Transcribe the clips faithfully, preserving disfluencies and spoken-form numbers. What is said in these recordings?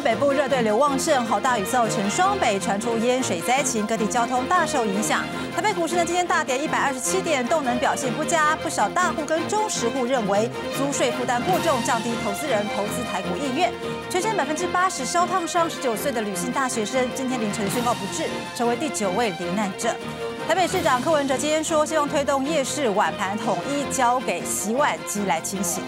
北部热对流旺盛，好大雨造成双北传出淹水灾情，各地交通大受影响。台北股市呢今天大跌一百二十七点，动能表现不佳，不少大户跟中实户认为租税负担过重，降低投资人投资台股意愿。全省百分之八十烧烫伤十九岁的吕姓大学生，今天凌晨宣告不治，成为第九位罹难者。台北市长柯文哲今天说，希望推动夜市晚盘统一交给洗碗机来清洗。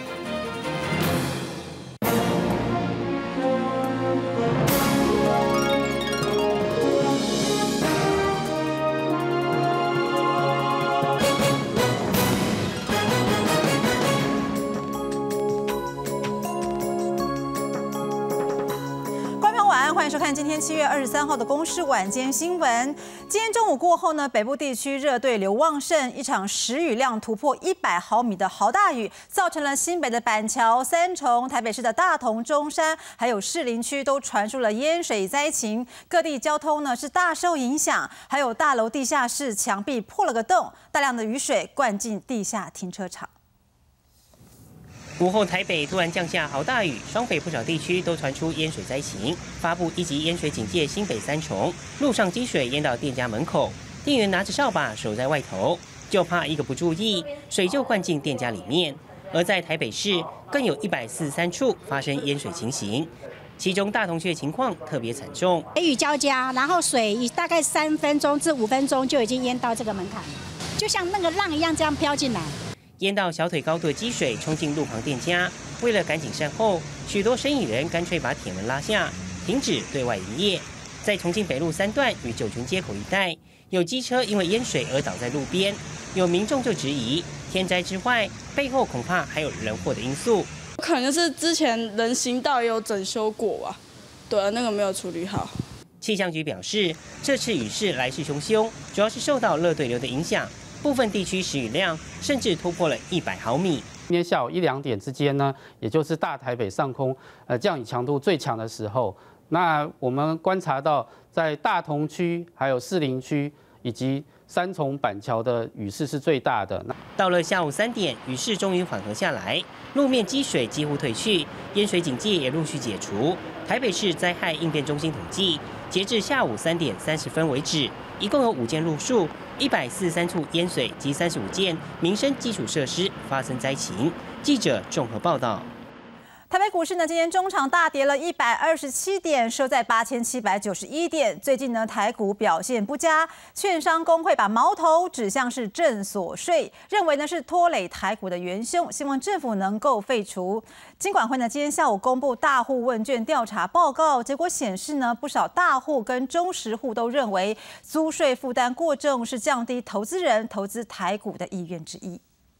欢迎收看今天七月二十三号的公视晚间新闻。今天中午过后呢，北部地区热对流旺盛，一场时雨量突破一百毫米的豪大雨，造成了新北的板桥、三重、台北市的大同、中山，还有士林区都传出了淹水灾情，各地交通呢是大受影响，还有大楼地下室墙壁破了个洞，大量的雨水灌进地下停车场。 午后，台北突然降下豪大雨，双北不少地区都传出淹水灾情，发布一级淹水警戒。新北三重路上积水淹到店家门口，店员拿着扫把守在外头，就怕一个不注意，水就灌进店家里面。而在台北市，更有一百四十三处发生淹水情形，其中大同区的情况特别惨重， 雷雨交加，然后水大概三分钟至五分钟就已经淹到这个门槛了，就像那个浪一样这样飘进来。 淹到小腿高度的积水冲进路旁店家，为了赶紧善后，许多生意人干脆把铁门拉下，停止对外营业。在重庆北路三段与九群街口一带，有机车因为淹水而倒在路边，有民众就质疑天灾之外，背后恐怕还有人祸的因素。 可能是之前人行道也有整修过吧，对啊，那个没有处理好。 气象局表示，这次雨势来势汹汹，主要是受到热对流的影响。部分地区时雨量甚至突破了一百毫米。 今天下午一两点之间呢，也就是大台北上空呃降雨强度最强的时候，那我们观察到在大同区、还有士林区以及三重板桥的雨势是最大的。 到了下午三点，雨势终于缓和下来，路面积水几乎退去，淹水警戒也陆续解除。台北市灾害应变中心统计，截至下午三点三十分为止，一共有五件路树。一百四十三处淹水及三十五件民生基础设施发生灾情。记者综合报道。 台北股市呢，今天中场大跌了一百二十七点，收在八千七百九十一点。最近呢，台股表现不佳，券商工会把矛头指向是证所税，认为呢是拖累台股的元凶，希望政府能够废除。金管会呢，今天下午公布大户问卷调查报告，结果显示呢，不少大户跟中实户都认为租税负担过重是降低投资人投资台股的意愿之一。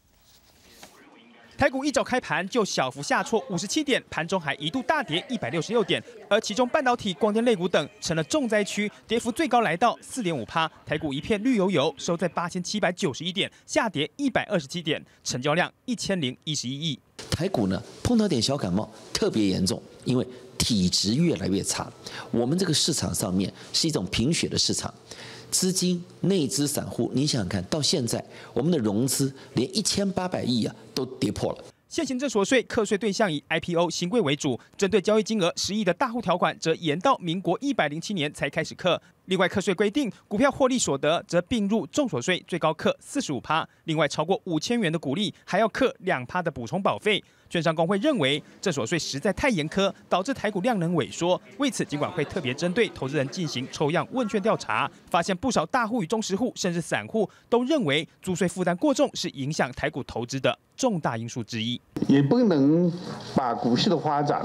台股一早开盘就小幅下挫五十七点，盘中还一度大跌一百六十六点，而其中半导体、光电类股等成了重灾区，跌幅最高来到 四点五趴。台股一片绿油油，收在八千七百九十一点，下跌一百二十七点，成交量一千零一十一亿。 台股呢碰到点小感冒，特别严重，因为体质越来越差。我们这个市场上面是一种贫血的市场。资金内资散户，你想想看，到现在我们的融资连一千八百亿啊都跌破了。 现行证所税课税对象以 I P O 新贵为主，针对交易金额十亿的大户条款，则延到民国一百零七年才开始课。另外，课税规定，股票获利所得则并入重所税，最高课四十五趴。另外，超过五千元的股利还要课两趴的补充保费。券商工会认为，这所税实在太严苛，导致台股量能萎缩。为此，金管会特别针对投资人进行抽样问卷调查，发现不少大户与中实户，甚至散户都认为租税负担过重是影响台股投资的重大因素之一。 也不能把股市的发展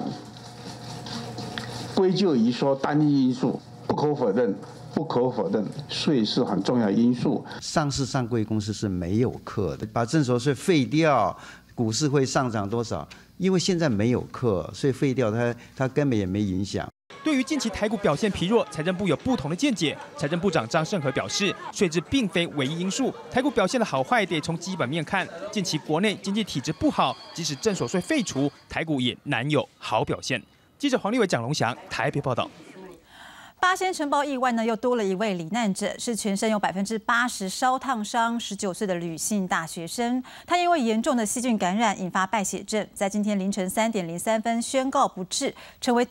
归咎于说单一因素，不可否认。不可否认，税是很重要因素。 上市上柜公司是没有课的，把证所税废掉，股市会上涨多少？因为现在没有课，所以废掉它，它根本也没影响。 对于近期台股表现疲弱，财政部有不同的见解。财政部长张盛和表示，税制并非唯一因素，台股表现的好坏得从基本面看。近期国内经济体质不好，即使证所税废除，台股也难有好表现。记者黄立伟、蒋龙祥台北报道。 八仙城堡意外呢，又多了一位罹难者，是全身有百分之八十烧烫伤，十九岁的吕姓大学生。他因为严重的细菌感染，引发败血症，在今天凌晨三点零三分宣告不治，成为第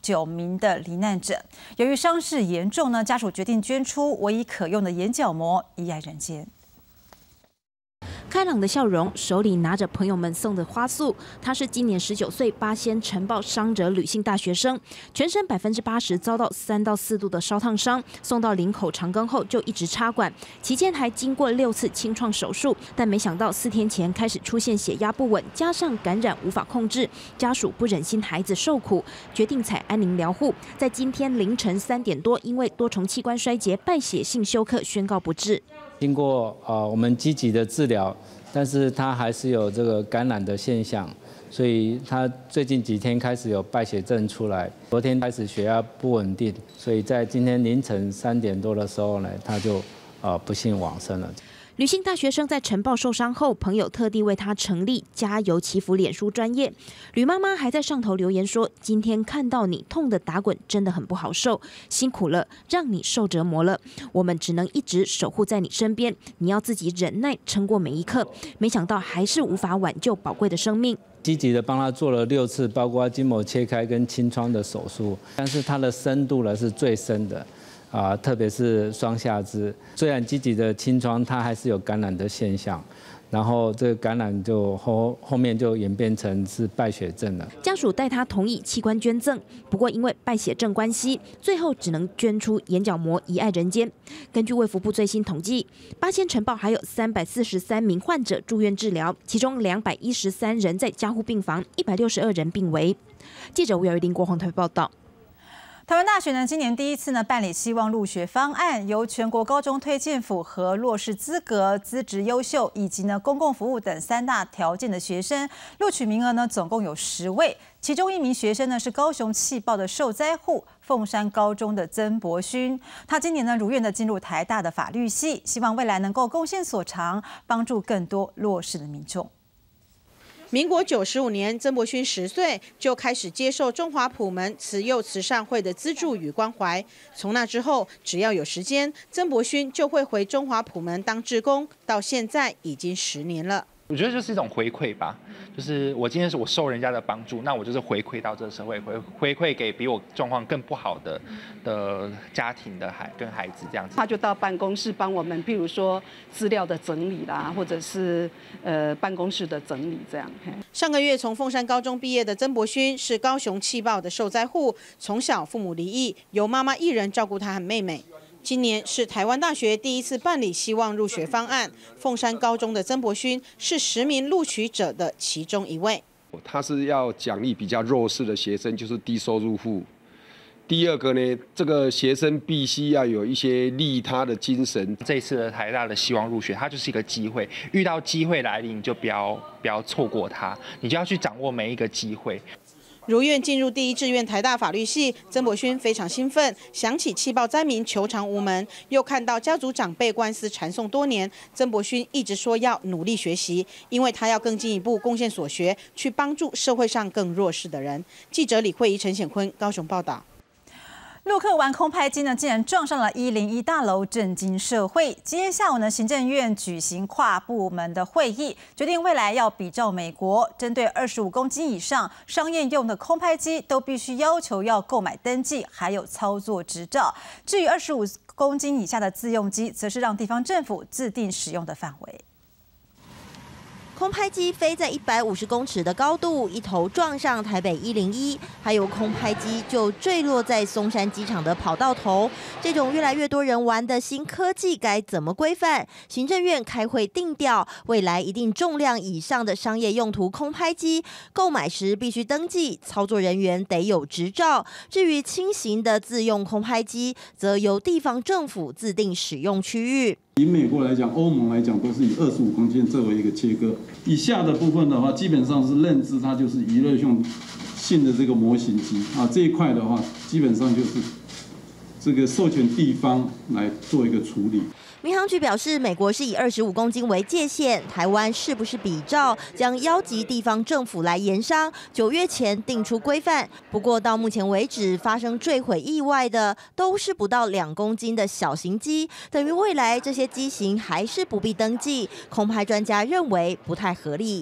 九名的罹难者。由于伤势严重呢，家属决定捐出唯一可用的眼角膜，遗爱人间。 开朗的笑容，手里拿着朋友们送的花束。她是今年十九岁八仙晨报伤者女性大学生，全身百分之八十遭到三到四度的烧烫伤，送到林口长庚后就一直插管，期间还经过六次清创手术，但没想到四天前开始出现血压不稳，加上感染无法控制，家属不忍心孩子受苦，决定采安宁疗护。在今天凌晨三点多，因为多重器官衰竭、败血性休克，宣告不治。 经过呃我们积极的治疗，但是他还是有这个感染的现象，所以他最近几天开始有败血症出来，昨天开始血压不稳定，所以在今天凌晨三点多的时候呢，他就呃不幸往生了。 女性大学生在晨报受伤后，朋友特地为她成立加油祈福脸书专页。吕妈妈还在上头留言说：“今天看到你痛得打滚，真的很不好受，辛苦了，让你受折磨了。我们只能一直守护在你身边，你要自己忍耐，撑过每一刻。没想到还是无法挽救宝贵的生命。” 积极的帮他做了六次，包括筋膜切开跟清创的手术，但是它的深度呢是最深的。 啊，特别是双下肢，虽然积极的清创，它还是有感染的现象，然后这个感染就后后面就演变成是败血症了。 家属带他同意器官捐赠，不过因为败血症关系，最后只能捐出眼角膜遗爱人间。根据卫福部最新统计，八仙晨报还有三百四十三名患者住院治疗，其中两百一十三人在加护病房，一百六十二人病危。记者吴瑶玉、林国宏台北报道。 台湾大学呢，今年第一次呢办理希望入学方案，由全国高中推荐符合弱势资格、资质优秀以及呢公共服务等三大条件的学生，录取名额呢总共有十位。其中一名学生呢是高雄气爆的受灾户凤山高中的曾博勋，他今年呢如愿的进入台大的法律系，希望未来能够贡献所长，帮助更多弱势的民众。 民国九十五年，曾博勋十岁就开始接受中华普门慈幼慈善会的资助与关怀。从那之后，只要有时间，曾博勋就会回中华普门当志工，到现在已经十年了。 我觉得就是一种回馈吧，就是我今天是我受人家的帮助，那我就是回馈到这个社会，回回馈给比我状况更不好的的家庭的孩跟孩子这样子。 他就到办公室帮我们，譬如说资料的整理啦，或者是呃办公室的整理这样。 上个月从凤山高中毕业的曾博勋是高雄气爆的受灾户，从小父母离异，由妈妈一人照顾他和妹妹。 今年是台湾大学第一次办理希望入学方案，凤山高中的曾博勋是十名录取者的其中一位。 他是要奖励比较弱势的学生，就是低收入户。第二个呢，这个学生必须要有一些利他的精神。 这一次的台大的希望入学，它就是一个机会，遇到机会来临，你就不要不要错过它，你就要去掌握每一个机会。 如愿进入第一志愿台大法律系，曾博勋非常兴奋。想起气爆灾民求偿无门，又看到家族长辈官司缠讼多年，曾博勋一直说要努力学习，因为他要更进一步贡献所学，去帮助社会上更弱势的人。记者李慧仪、陈显坤高雄报道。 陆客玩空拍机呢，竟然撞上了一零一大楼，震惊社会。今天下午呢，行政院举行跨部门的会议，决定未来要比照美国，针对二十五公斤以上商业用的空拍机，都必须要求要购买登记，还有操作执照。至于二十五公斤以下的自用机，则是让地方政府自定使用的范围。 空拍机飞在一百五十公尺的高度，一头撞上台北一零一，还有空拍机就坠落在松山机场的跑道头。这种越来越多人玩的新科技该怎么规范？行政院开会定调，未来一定重量以上的商业用途空拍机购买时必须登记，操作人员得有执照。至于轻型的自用空拍机，则由地方政府自定使用区域。 以美国来讲，欧盟来讲，都是以二十五公斤作为一个切割。以下的部分的话，基本上是认知它就是娱乐用性的这个模型机啊，这一块的话，基本上就是这个授权地方来做一个处理。 民航局表示，美国是以二十五公斤为界限，台湾是不是比照，将邀集地方政府来研商，九月前定出规范。不过到目前为止，发生坠毁意外的都是不到两公斤的小型机，等于未来这些机型还是不必登记。空拍专家认为不太合理。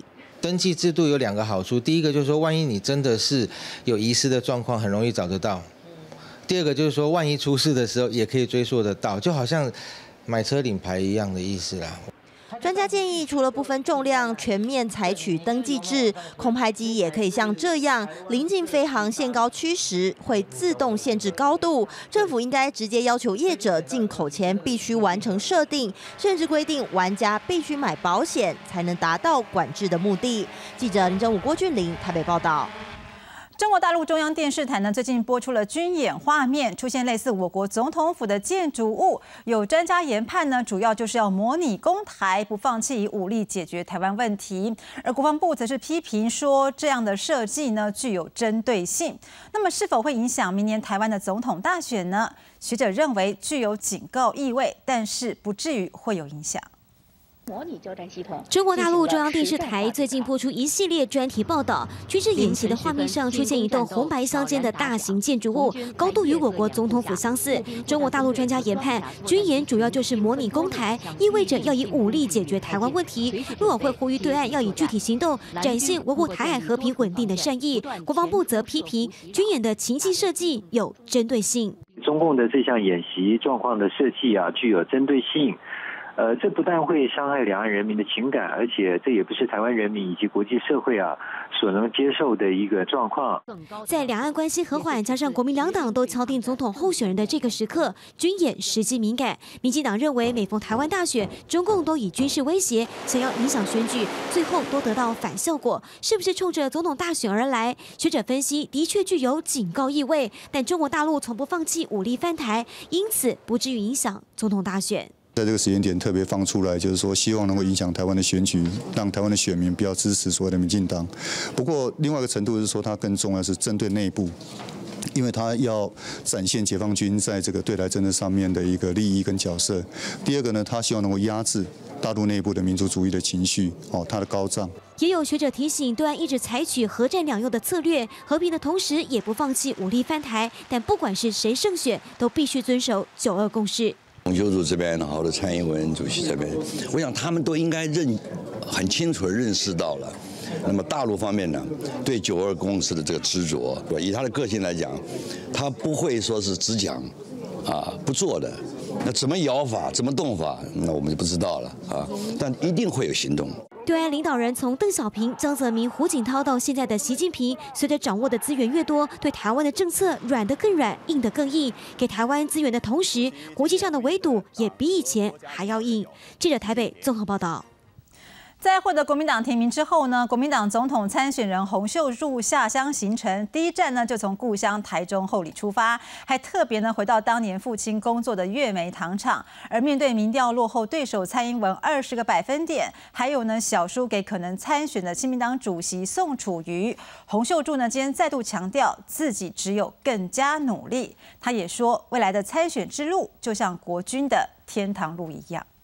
登记制度有两个好处，第一个就是说，万一你真的是有遗失的状况，很容易找得到；第二个就是说，万一出事的时候也可以追溯得到，就好像买车领牌一样的意思啦。 专家建议，除了不分重量，全面采取登记制，空拍机也可以像这样，临近飞航限高区时会自动限制高度。政府应该直接要求业者进口前必须完成设定，甚至规定玩家必须买保险，才能达到管制的目的。记者林真武、郭俊霖台北报道。 中国大陆中央电视台呢，最近播出了军演画面，出现类似我国总统府的建筑物。有专家研判呢，主要就是要模拟攻台，不放弃以武力解决台湾问题。而国防部则是批评说，这样的设计呢，具有针对性。那么，是否会影响明年台湾的总统大选呢？学者认为具有警告意味，但是不至于会有影响。 模拟作战系统。 中国大陆中央电视台最近播出一系列专题报道，军事演习的画面上出现一栋红白相间的大型建筑物，高度与我国总统府相似。中国大陆专家研判，军演主要就是模拟攻台，意味着要以武力解决台湾问题。陆委会呼吁对岸要以具体行动展现维护台海和平稳定的善意。国防部则批评军演的情境设计有针对性。 中共的这项演习状况的设计啊，具有针对性。呃，这不但会伤害两岸人民的情感，而且这也不是台湾人民以及国际社会啊所能接受的一个状况。 在两岸关系和缓，加上国民两党都敲定总统候选人的这个时刻，军演时机敏感。民进党认为，每逢台湾大选，中共都以军事威胁想要影响选举，最后都得到反效果，是不是冲着总统大选而来？学者分析，的确具有警告意味，但中国大陆从不放弃武力犯台，因此不至于影响总统大选。 在这个时间点特别放出来，就是说希望能够影响台湾的选举，让台湾的选民不要支持所谓的民进党。不过另外一个程度是说，它更重要是针对内部。因为他要展现解放军在这个对台政策上面的一个利益跟角色。第二个呢，他希望能够压制大陆内部的民族主义的情绪，哦，它的高涨。 也有学者提醒，对岸一直采取和战两用的策略，和平的同时也不放弃武力犯台。但不管是谁胜选，都必须遵守九二共识。 洪秀柱这边，然后的蔡英文主席这边，我想他们都应该认很清楚的认识到了。那么大陆方面呢，对九二共识的这个执着，以他的个性来讲，他不会说是只讲啊不做的。那怎么摇法，怎么动法，那我们就不知道了啊。但一定会有行动。 对岸领导人从邓小平、江泽民、胡锦涛到现在的习近平，随着掌握的资源越多，对台湾的政策软得更软，硬得更硬。给台湾资源的同时，国际上的围堵也比以前还要硬。记者台北综合报道。 在获得国民党提名之后呢，国民党总统参选人洪秀柱下乡行程，第一站呢就从故乡台中后里出发，还特别呢回到当年父亲工作的月梅糖厂。而面对民调落后对手蔡英文二十个百分点，还有呢小输给可能参选的亲民党主席宋楚瑜，洪秀柱呢今天再度强调自己只有更加努力。他也说，未来的参选之路就像国军的天堂路一样。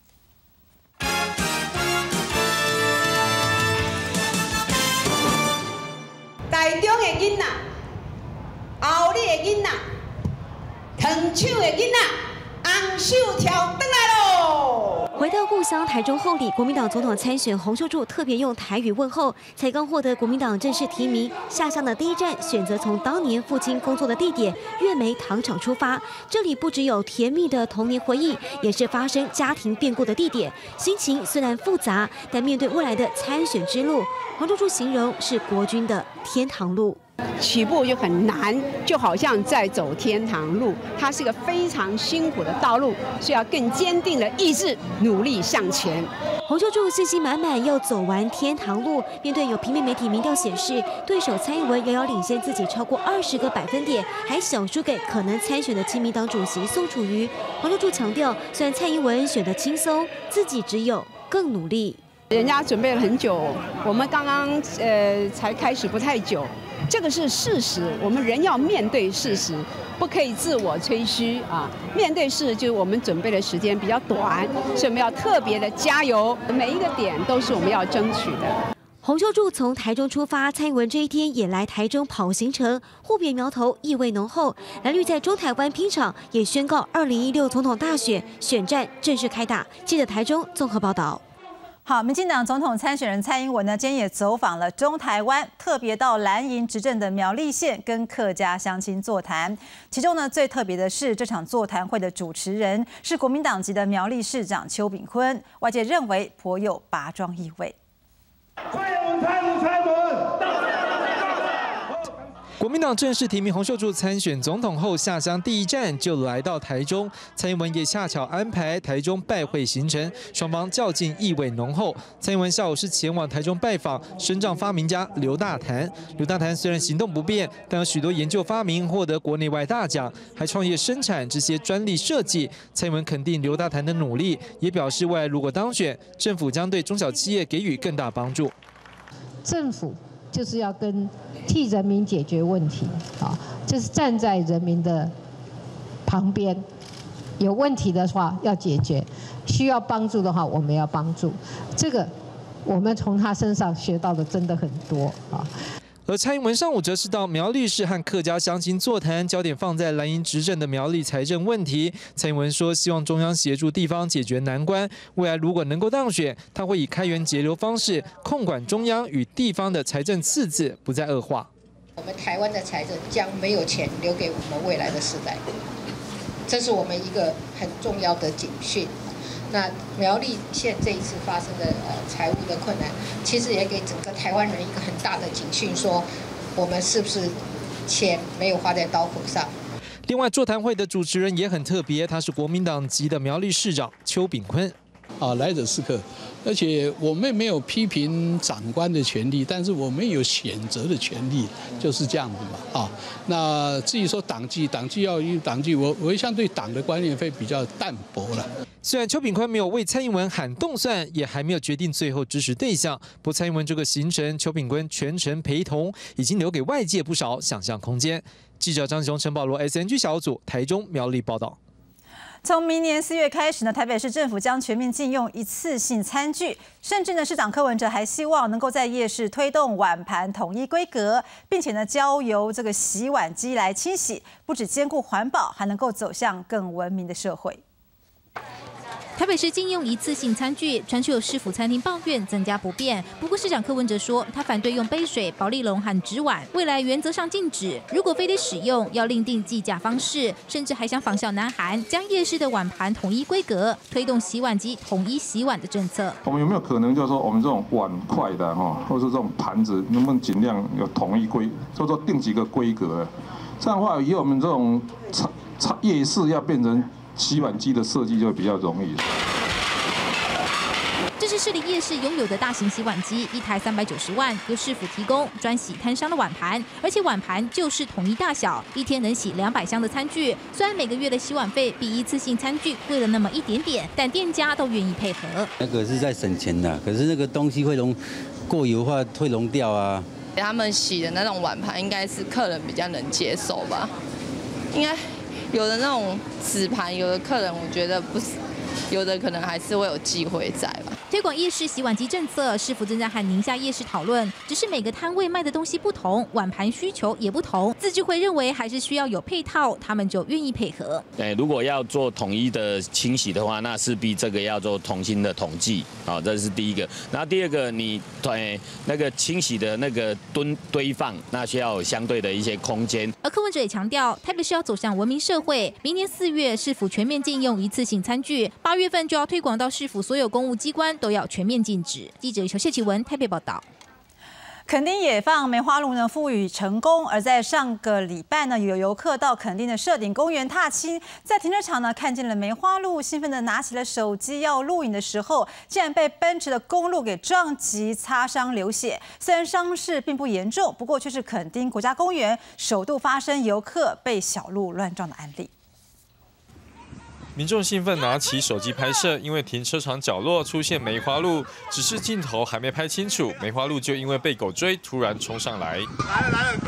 台中的囡仔，后里的囡仔，糖手的囡仔，红手跳转来喽！ 回到故乡台中后里，国民党总统参选洪秀柱特别用台语问候。才刚获得国民党正式提名，下乡的第一站选择从当年父亲工作的地点月梅糖厂出发。这里不只有甜蜜的童年回忆，也是发生家庭变故的地点。心情虽然复杂，但面对未来的参选之路，洪秀柱形容是国军的天堂路。 起步就很难，就好像在走天堂路，它是一个非常辛苦的道路，需要更坚定的意志，努力向前。 洪秀柱信心满满，要走完天堂路。面对有平面媒体民调显示，对手蔡英文遥遥领先自己超过二十个百分点，还小输给可能参选的亲民党主席宋楚瑜。洪秀柱强调，虽然蔡英文选得轻松，自己只有更努力。 人家准备了很久，我们刚刚呃才开始不太久。这个是事实，我们人要面对事实，不可以自我吹嘘啊！面对事实，就是我们准备的时间比较短，所以我们要特别的加油，每一个点都是我们要争取的。 洪秀柱从台中出发，蔡英文这一天也来台中跑行程，互别苗头意味浓厚。蓝绿在中台湾拼场，也宣告二零一六总统大选选战正式开打。记者台中综合报道。 好，民进党总统参选人蔡英文呢，今天也走访了中台湾，特别到蓝营执政的苗栗县跟客家乡亲座谈。其中呢，最特别的是，这场座谈会的主持人是国民党籍的苗栗市长邱炳坤，外界认为颇有拔庄意味。 国民党正式提名洪秀柱参选总统后，下乡第一站就来到台中。蔡英文也恰巧安排台中拜会行程，双方较劲意味浓厚。蔡英文下午是前往台中拜访身障发明家刘大潭。刘大潭虽然行动不便，但有许多研究发明获得国内外大奖，还创业生产这些专利设计。蔡英文肯定刘大潭的努力，也表示未来如果当选，政府将对中小企业给予更大帮助。 政府就是要跟替人民解决问题，啊，就是站在人民的旁边，有问题的话要解决，需要帮助的话我们要帮助。这个我们从他身上学到的真的很多啊。 而蔡英文上午则是到苗栗市和客家乡亲座谈，焦点放在蓝营执政的苗栗财政问题。蔡英文说，希望中央协助地方解决难关。未来如果能够当选，他会以开源节流方式控管中央与地方的财政赤字，不再恶化。 我们台湾的财政将没有钱留给我们未来的世代，这是我们一个很重要的警讯。那苗栗县这一次发生的呃财务的困难，其实也给整个台湾人一个很大的警讯，说我们是不是钱没有花在刀口上。 另外，座谈会的主持人也很特别，他是国民党籍的苗栗市长邱炳坤。 啊，来者是客，而且我们没有批评长官的权利，但是我们有选择的权利，就是这样子嘛。啊，那至于说党纪，党纪要有党纪，我我相对党的观念会比较淡薄了。 虽然邱炳坤没有为蔡英文喊动算，也还没有决定最后支持对象，不过蔡英文这个行程，邱炳坤全程陪同，已经留给外界不少想象空间。记者张启宏、陈保罗 S N G 小组台中苗栗报道。 从明年四月开始呢，台北市政府将全面禁用一次性餐具，甚至呢，市长柯文哲还希望能够在夜市推动碗盘统一规格，并且呢，交由这个洗碗机来清洗，不只兼顾环保，还能够走向更文明的社会。 台北市禁用一次性餐具，传出有市府餐厅抱怨增加不便。不过市长柯文哲说，他反对用杯水、保丽龙和纸碗，未来原则上禁止。如果非得使用，要另定计价方式，甚至还想仿效南韩，将夜市的碗盘统一规格，推动洗碗机统一洗碗的政策。 我们有没有可能，就是说我们这种碗筷的哈，或者是这种盘子，能不能尽量有统一规，就是说定几个规格？这样的话，以后我们这种茶茶夜市要变成洗碗机的设计就比较容易。 这是士林夜市拥有的大型洗碗机，一台三百九十万，由市府提供，专洗摊商的碗盘，而且碗盘就是统一大小，一天能洗两百箱的餐具。虽然每个月的洗碗费比一次性餐具贵了那么一点点，但店家都愿意配合。 那个是在省钱的，可是那个东西会溶，过油的话会溶掉啊。 他们洗的那种碗盘，应该是客人比较能接受吧？应该。有的那种纸盘，有的客人我觉得不是，有的可能还是会有忌讳在吧。 推广夜市洗碗机政策，市府正在和宁夏夜市讨论，只是每个摊位卖的东西不同，碗盘需求也不同。自治会认为还是需要有配套，他们就愿意配合。 对，如果要做统一的清洗的话，那势必这个要做重新的统计，好，这是第一个。然后第二个，你对那个清洗的那个堆堆放，那需要有相对的一些空间。 而柯文哲也强调，台北市要走向文明社会，明年四月市府全面禁用一次性餐具，八月份就要推广到市府所有公务机关都要全面禁止。记者谢启文台北报道。 垦丁野放梅花鹿呢复育成功，而在上个礼拜呢，有游客到垦丁的社顶公园踏青，在停车场呢看见了梅花鹿，兴奋地拿起了手机要录影的时候，竟然被奔驰的公鹿给撞击，擦伤流血。虽然伤势并不严重，不过却是垦丁国家公园首度发生游客被小鹿乱撞的案例。 民众兴奋拿起手机拍摄，因为停车场角落出现梅花鹿，只是镜头还没拍清楚，梅花鹿就因为被狗追，突然冲上来。来了来了！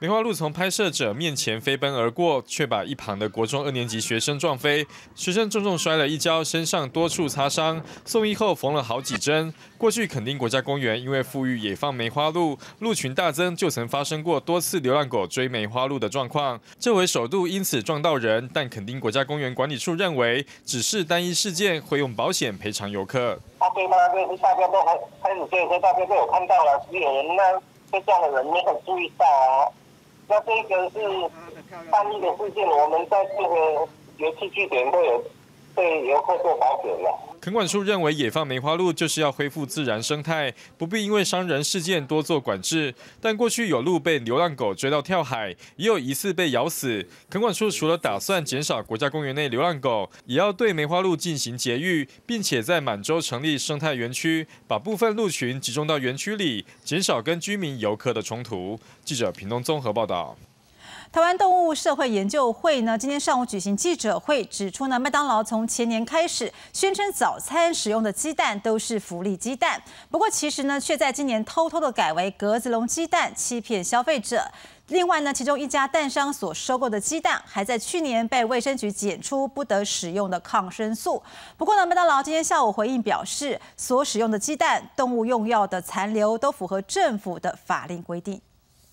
梅花鹿从拍摄者面前飞奔而过，却把一旁的国中二年级学生撞飞，学生重重摔了一跤，身上多处擦伤，送医后缝了好几针。过去垦丁国家公园因为富裕野放梅花鹿，鹿群大增，就曾发生过多次流浪狗追梅花鹿的状况，这回首度因此撞到人，但垦丁国家公园管理处认为只是单一事件，会用保险赔偿游客。 啊，对吗？就是大家都开始所以说大家都有看到了，只有人呢被撞的人没有注意到啊。那这个是单一的事件，我们在这个游憩据点都有对游客做保险了。 垦管处认为，野放梅花鹿就是要恢复自然生态，不必因为伤人事件多做管制。但过去有鹿被流浪狗追到跳海，也有疑似被咬死。垦管处除了打算减少国家公园内流浪狗，也要对梅花鹿进行节育，并且在满洲成立生态园区，把部分鹿群集中到园区里，减少跟居民游客的冲突。记者屏东综合报道。 台湾动物社会研究会呢，今天上午举行记者会，指出呢，麦当劳从前年开始宣称早餐使用的鸡蛋都是福利鸡蛋，不过其实呢，却在今年偷偷的改为格子笼鸡蛋，欺骗消费者。另外呢，其中一家蛋商所收购的鸡蛋，还在去年被卫生局检出不得使用的抗生素。不过呢，麦当劳今天下午回应表示，所使用的鸡蛋、动物用药的残留都符合政府的法令规定。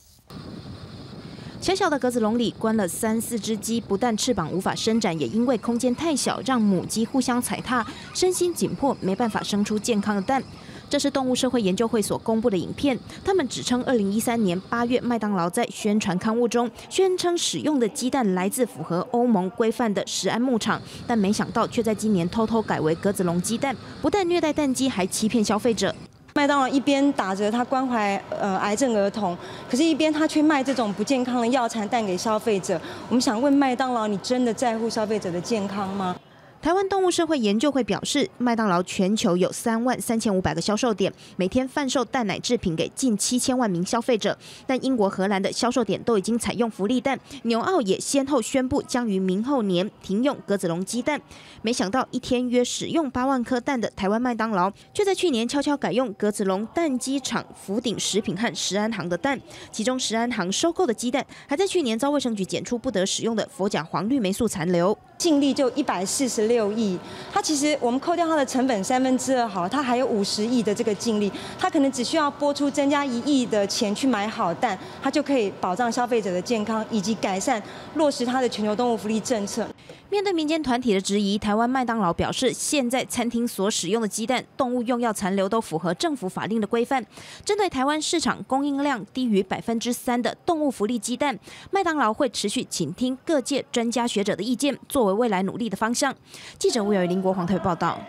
小小的格子笼里关了三四只鸡，不但翅膀无法伸展，也因为空间太小，让母鸡互相踩踏，身心紧迫，没办法生出健康的蛋。这是动物社会研究会所公布的影片，他们指称二零一三年八月，麦当劳在宣传刊物中宣称使用的鸡蛋来自符合欧盟规范的食安牧场，但没想到却在今年偷偷改为格子笼鸡蛋，不但虐待蛋鸡，还欺骗消费者。 麦当劳一边打着他关怀呃癌症儿童，可是一边他却卖这种不健康的药残蛋给消费者。我们想问麦当劳，你真的在乎消费者的健康吗？ 台湾动物社会研究会表示，麦当劳全球有三万三千五百个销售点，每天贩售蛋奶制品给近七千万名消费者。但英国、荷兰的销售点都已经采用福利蛋，纽澳也先后宣布将于明后年停用格子笼鸡蛋。没想到一天约使用八万颗蛋的台湾麦当劳，却在去年悄悄改用格子笼蛋鸡厂福鼎食品和食安行的蛋，其中食安行收购的鸡蛋，还在去年遭卫生局检出不得使用的佛甲黄绿霉素残留。 净利就一百四十六亿，它其实我们扣掉它的成本三分之二好，它还有五十亿的这个净利，它可能只需要拨出增加一亿的钱去买好蛋，它就可以保障消费者的健康，以及改善落实它的全球动物福利政策。 面对民间团体的质疑，台湾麦当劳表示，现在餐厅所使用的鸡蛋、动物用药残留都符合政府法令的规范。针对台湾市场供应量低于百分之三的动物福利鸡蛋，麦当劳会持续倾听各界专家学者的意见，作为未来努力的方向。记者吴友林国黄台北报道。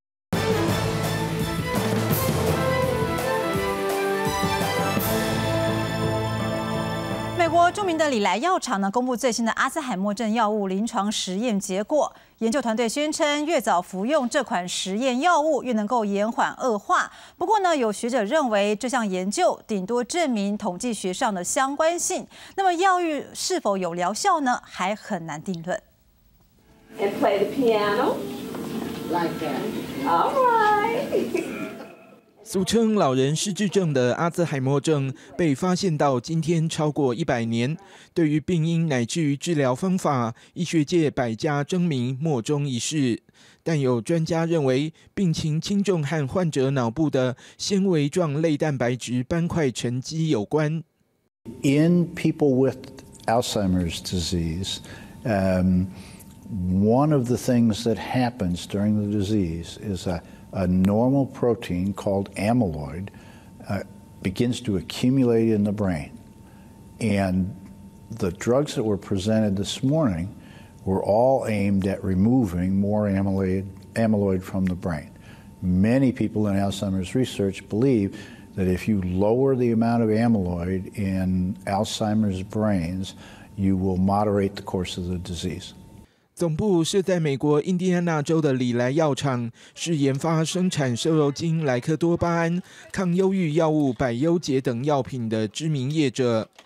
美国著名的礼来药厂呢，公布最新的阿兹海默症药物临床实验结果。研究团队宣称，越早服用这款实验药物，越能够延缓恶化。不过呢，有学者认为，这项研究顶多证明统计学上的相关性。那么，药物是否有疗效呢？还很难定论。 And play the piano like that. All right. 俗称老人失智症的阿兹海默症被发现到今天超过一百年，对于病因乃至于治疗方法，医学界百家争鸣，莫衷一是。但有专家认为，病情轻重和患者脑部的纤维状类蛋白质斑块沉积有关。 In people with Alzheimer's disease, um, one of the things that happens during the disease is a A normal protein called amyloid uh, begins to accumulate in the brain. And the drugs that were presented this morning were all aimed at removing more amyloid, amyloid from the brain. Many people in Alzheimer's research believe that if you lower the amount of amyloid in Alzheimer's brains, you will moderate the course of the disease. 总部设在美国印第安纳州的礼来药厂，是研发生产瘦肉精莱克多巴胺、抗忧郁药物百忧解等药品的知名业者。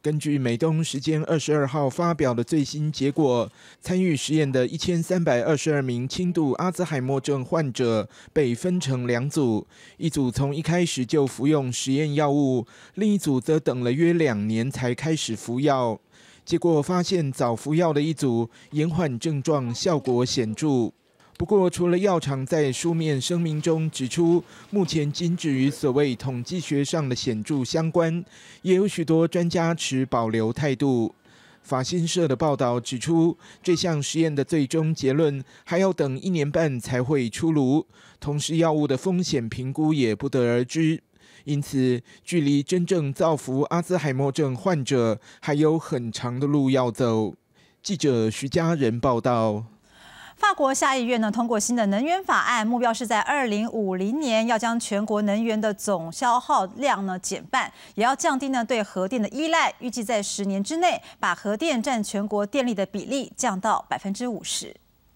根据美东时间二十二号发表的最新结果，参与实验的一千三百二十二名轻度阿兹海默症患者被分成两组，一组从一开始就服用实验药物，另一组则等了约两年才开始服药。结果发现，早服药的一组延缓症状效果显著。不过，除了药厂在书面声明中指出，目前仅止于所谓统计学上的显著相关，也有许多专家持保留态度。法新社的报道指出，这项实验的最终结论还要等一年半才会出炉，同时药物的风险评估也不得而知。因此，距离真正造福阿兹海默症患者还有很长的路要走。记者徐嘉仁报道。 法国下议院呢通过新的能源法案，目标是在二零五零年要将全国能源的总消耗量呢减半，也要降低呢对核电的依赖。预计在十年之内，把核电占全国电力的比例降到百分之五十。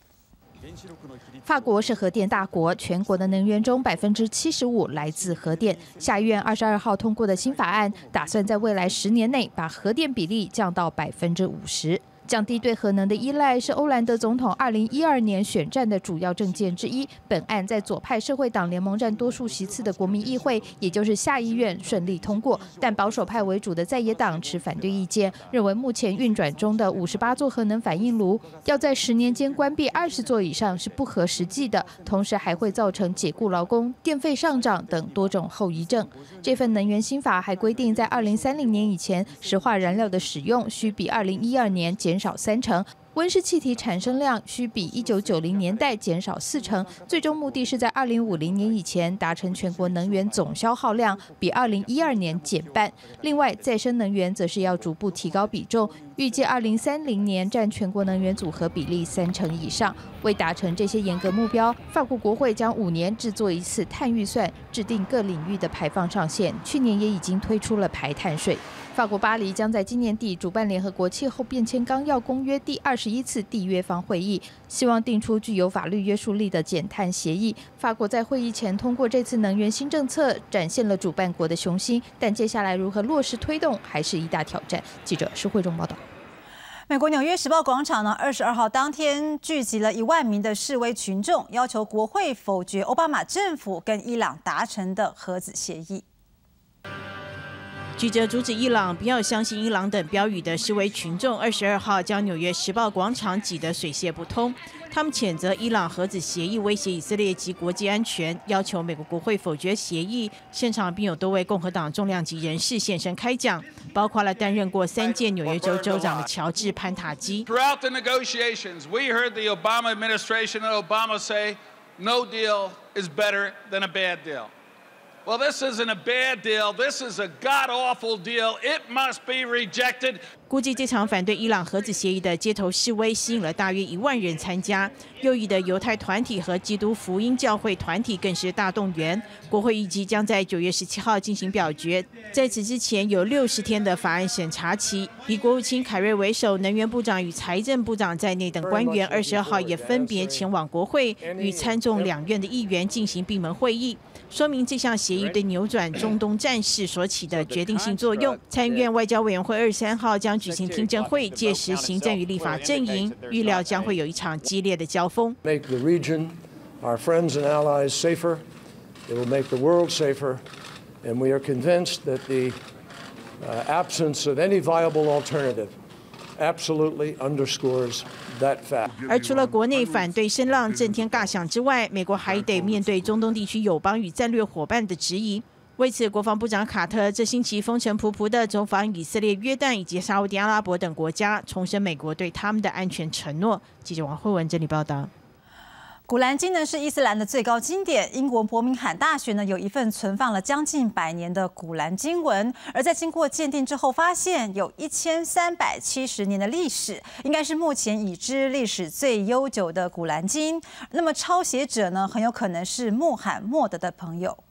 法国是核电大国，全国的能源中百分之七十五来自核电。下议院二十二号通过的新法案，打算在未来十年内把核电比例降到百分之五十。降低对核能的依赖是欧兰德总统二零一二年选战的主要政见之一。本案在左派社会党联盟占多数席次的国民议会，也就是下议院顺利通过，但保守派为主的在野党持反对意见，认为目前运转中的五十八座核能反应炉要在十年间关闭二十座以上是不合实际的，同时还会造成解雇劳工、电费上涨等多种后遗症。这份能源新法还规定，在二零三零年以前，石化燃料的使用需比二零一二年减少三成，温室气体产生量需比一九九零年代减少四成，最终目的是在二零五零年以前达成全国能源总消耗量比二零一二年减半。另外，再生能源则是要逐步提高比重，预计二零三零年占全国能源组合比例三成以上。为达成这些严格目标，法国国会将五年制作一次碳预算，制定各领域的排放上限。去年也已经推出了排碳税。法国巴黎将在今年底主办联合国气候变迁纲要公约第二十一次缔约方会议，希望定出具有法律约束力的减碳协议。法国在会议前通过这次能源新政策，展现了主办国的雄心，但接下来如何落实推动还是一大挑战。记者施慧中报道。 美国纽约时报广场呢，二十二号当天聚集了一万名的示威群众，要求国会否决奥巴马政府跟伊朗达成的核子协议。 举着阻止伊朗不要相信伊朗等标语的示威群众，二十二号将纽约时报广场挤得水泄不通。他们谴责伊朗核子协议威胁以色列及国际安全，要求美国国会否决协议。现场并有多位共和党重量级人士现身开讲，包括了担任过三届纽约州州长的乔治·潘塔基。 Throughout the negotiations, we heard the Obama administration and Obama say, "No deal is better than a bad deal." Well, this isn't a bad deal. This is a god-awful deal. It must be rejected. 估计这场反对伊朗核子协议的街头示威吸引了大约一万人参加，右翼的犹太团体和基督福音教会团体更是大动员。国会预计将在九月十七号进行表决，在此之前有六十天的法案审查期。以国务卿凯瑞为首，能源部长与财政部长在内等官员二十二号也分别前往国会，与参众两院的议员进行闭门会议，说明这项协议对扭转中东战事所起的决定性作用。参议院外交委员会二十三号将举行听证会，届时行政与立法阵营预料将会有一场激烈的交锋。 Make the region, our friends and allies safer. It will make the world safer, and we are convinced that the uh, absence of any viable alternative absolutely underscores that fact. 而除了国内反对声浪震天尬响之外，美国还得面对中东地区友邦与战略伙伴的质疑。为此，国防部长卡特这星期风尘仆仆地走访以色列、约旦以及沙烏地阿拉伯等国家，重申美国对他们的安全承诺。记者王慧文这里报道。 古兰经呢是伊斯兰的最高经典，英国伯明翰大学呢有一份存放了将近百年的古兰经文，而在经过鉴定之后，发现有一千三百七十年的历史，应该是目前已知历史最悠久的古兰经。那么抄写者呢，很有可能是穆罕默德的朋友。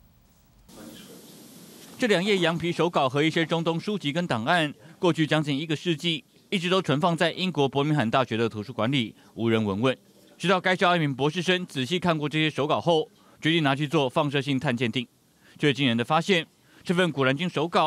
这两页羊皮手稿和一些中东书籍跟档案，过去将近一个世纪，一直都存放在英国伯明翰大学的图书馆里，无人闻问。直到该校一名博士生仔细看过这些手稿后，决定拿去做放射性碳鉴定，却惊人的发现，这份古兰经手稿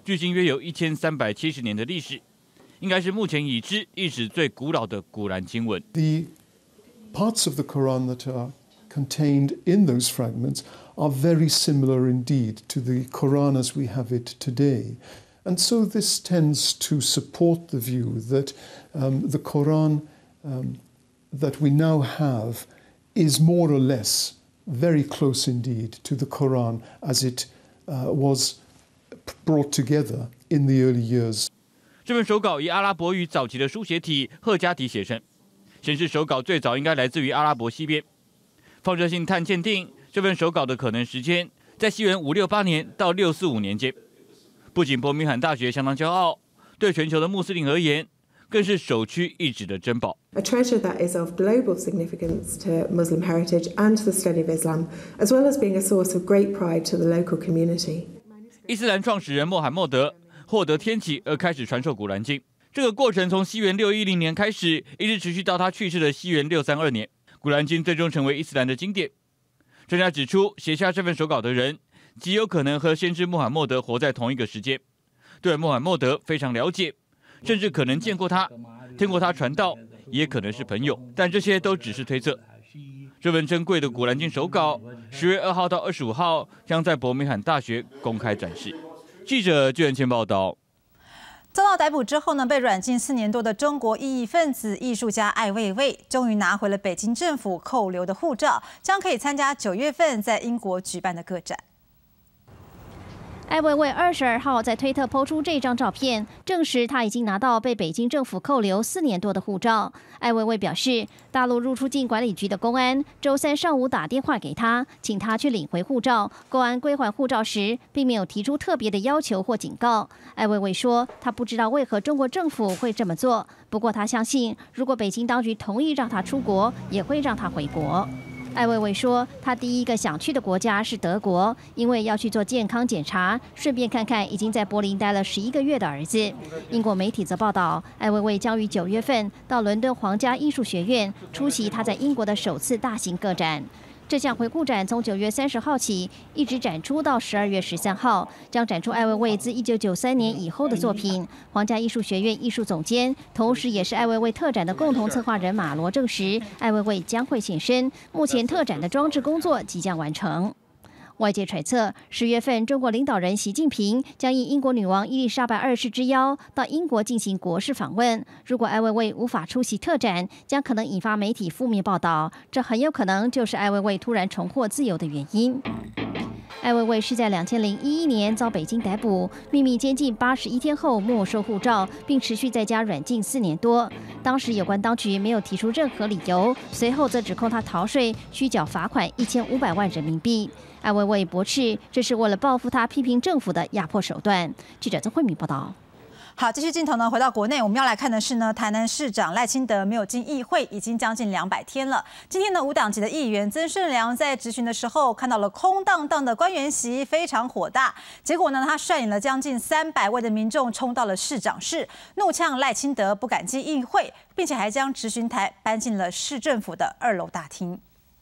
距今约有一千三百七十年的历史，应该是目前已知历史最古老的古兰经文。 The parts of the Quran that are contained in those fragments are very similar indeed to the Quran as we have it today. And so this tends to support the view that um, the Quran um, that we now have is more or less very close indeed to the Quran as it uh, was brought together in the early years. 这份手稿以阿拉伯语早期的书写体赫加体写成，显示手稿最早应该来自于阿拉伯西边。放射性碳鉴定这份手稿的可能时间在西元五六八年到六四五年间。不仅伯明翰大学相当骄傲，对全球的穆斯林而言，更是首屈一指的珍宝。 A treasure that is of global significance to Muslim heritage and to the study of Islam, as well as being a source of great pride to the local community. 伊斯兰创始人穆罕默德获得天启而开始传授古兰经，这个过程从西元六一零年开始，一直持续到他去世的西元六三二年。古兰经最终成为伊斯兰的经典。专家指出，写下这份手稿的人极有可能和先知穆罕默德活在同一个时间，对穆罕默德非常了解，甚至可能见过他，听过他传道，也可能是朋友，但这些都只是推测。这份珍贵的古兰经手稿，十月二号到二十五号将在伯明翰大学公开展示。记者居仁谦报道。 遭到逮捕之后呢，被软禁四年多的中国异议分子艺术家艾未未，终于拿回了北京政府扣留的护照，将可以参加九月份在英国举办的个展。 艾未未二十二号在推特抛出这张照片，证实他已经拿到被北京政府扣留四年多的护照。艾未未表示，大陆入出境管理局的公安周三上午打电话给他，请他去领回护照。公安归还护照时，并没有提出特别的要求或警告。艾未未说，他不知道为何中国政府会这么做，不过他相信，如果北京当局同意让他出国，也会让他回国。艾未未说，他第一个想去的国家是德国，因为要去做健康检查，顺便看看已经在柏林待了十一个月的儿子。英国媒体则报道，艾未未将于九月份到伦敦皇家艺术学院出席他在英国的首次大型个展。这项回顾展从九月三十号起一直展出到十二月十三号，将展出艾未未自一九九三年以后的作品。皇家艺术学院艺术总监，同时也是艾未未特展的共同策划人马罗证实，艾未未将会现身。目前特展的装置工作即将完成。外界揣测，十月份中国领导人习近平将应英国女王伊丽莎白二世之邀到英国进行国事访问。如果艾未未无法出席特展，将可能引发媒体负面报道，这很有可能就是艾未未突然重获自由的原因。艾未未是在两千零一一年遭北京逮捕，秘密监禁八十一天后没收护照，并持续在家软禁四年多。当时有关当局没有提出任何理由，随后则指控他逃税，需缴罚款一千五百万人民币。艾未未驳斥，这是为了报复他批评政府的压迫手段。记者曾慧敏报道。 好，继续镜头呢，回到国内，我们要来看的是呢，台南市长赖清德没有进议会，已经将近两百天了。今天呢，无党籍的议员曾顺良在质询的时候，看到了空荡荡的官员席，非常火大。结果呢，他率领了将近三百位的民众冲到了市长室，怒呛赖清德不敢进议会，并且还将质询台搬进了市政府的二楼大厅。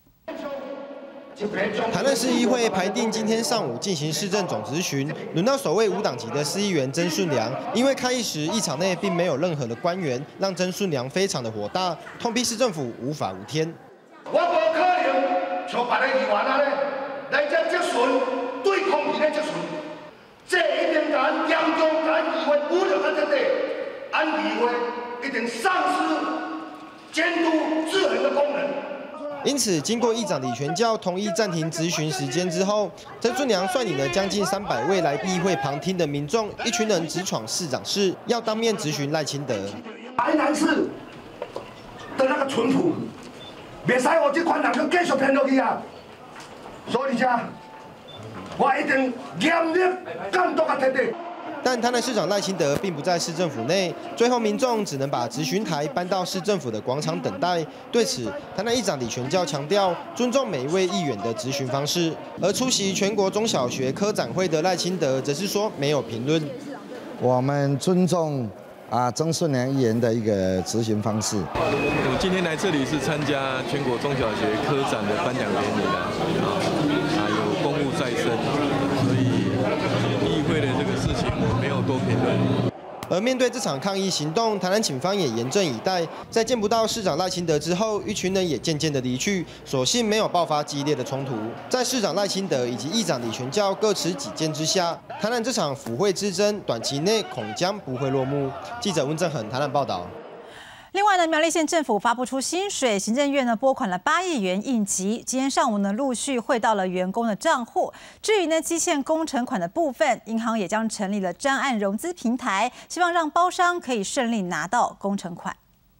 台南市议会排定今天上午进行市政总质询，轮到首位无党籍的市议员曾顺良，因为开议时议场内并没有任何的官员，让曾顺良非常的火大，痛批市政府无法无天。 我无可能像别个议员安尼来这质询对空气的质询，这一定甲咱严重甲咱议会侮辱到这地，咱议会一定丧失监督制衡的功能。 因此，经过议长李全教同意暂停质询时间之后，曾顺良率领了将近三百位来议会旁听的民众，一群人直闯市长室，要当面质询赖清德。 台南市的那个淳朴，袂使我这款人去继续骗落去啊！所以讲，我一定严厉监督啊，彻底。 但台南市长赖清德并不在市政府内，最后民众只能把质询台搬到市政府的广场等待。对此，台南议长李全教强调尊重每一位议员的质询方式。而出席全国中小学科展会的赖清德则是说没有评论。 我们尊重啊曾顺良议员的一个质询方式。 我今天来这里是参加全国中小学科展的颁奖典礼的啊啊有公务在身，所以。 议会的这个事情，我没有多评论。 而面对这场抗议行动，台南警方也严阵以待。在见不到市长赖清德之后，一群人也渐渐的离去，所幸没有爆发激烈的冲突。在市长赖清德以及议长李全教各持己见之下，台南这场府会之争短期内恐将不会落幕。记者温正恒台南报道。 另外呢，苗栗县政府发布出薪水，行政院呢拨款了八亿元应急，今天上午呢陆续汇到了员工的账户。至于呢基线工程款的部分，银行也将成立了专案融资平台，希望让包商可以顺利拿到工程款。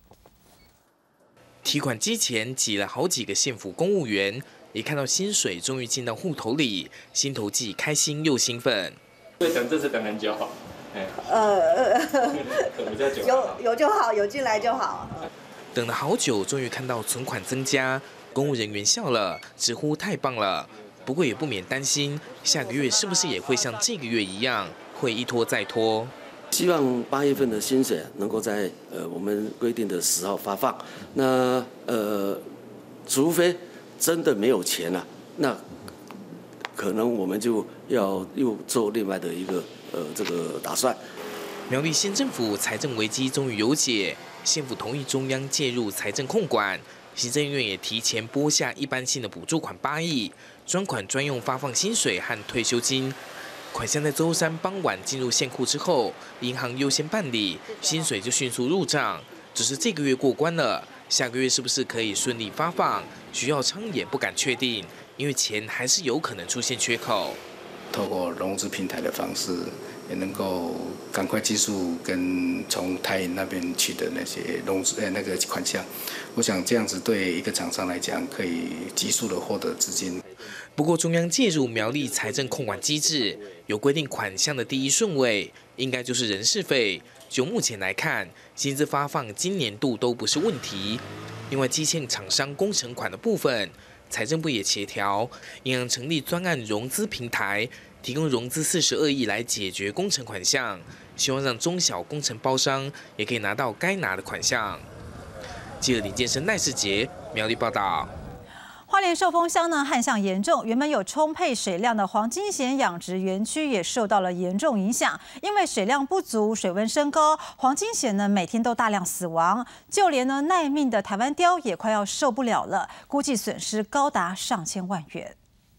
提款机前挤了好几个县府公务员，一看到薪水终于进到户头里，心头既开心又兴奋。 队长这次等很久。 呃，有有就好，有进来就好。 等了好久，终于看到存款增加，公务人员笑了，直呼太棒了。不过也不免担心，下个月是不是也会像这个月一样，会一拖再拖？ 希望八月份的薪水能够在呃我们规定的十号发放。那呃，除非真的没有钱了，那可能我们就要又做另外的一个。呃，这个打算。 苗栗县政府财政危机终于有解，县府同意中央介入财政控管，行政院也提前拨下一般性的补助款八亿，专款专用发放薪水和退休金。款项在周三傍晚进入县库之后，银行优先办理，薪水就迅速入账。只是这个月过关了，下个月是不是可以顺利发放？徐耀昌也不敢确定，因为钱还是有可能出现缺口。 透过融资平台的方式，也能够赶快技术跟从台银那边取得那些融资呃那个款项，我想这样子对一个厂商来讲，可以急速的获得资金。 不过中央介入苗栗财政控管机制，有规定款项的第一顺位应该就是人事费。就目前来看，薪资发放今年度都不是问题。另外，基线厂商工程款的部分。财政部也协调，银行成立专案融资平台，提供融资四十二亿来解决工程款项，希望让中小工程包商也可以拿到该拿的款项。记者林建生、赖世杰苗栗报道。 花莲寿丰乡呢旱象严重，原本有充沛水量的黄金蚬养殖园区也受到了严重影响，因为水量不足，水温升高，黄金蚬呢每天都大量死亡，就连呢耐命的台湾鲷也快要受不了了，估计损失高达上千万元。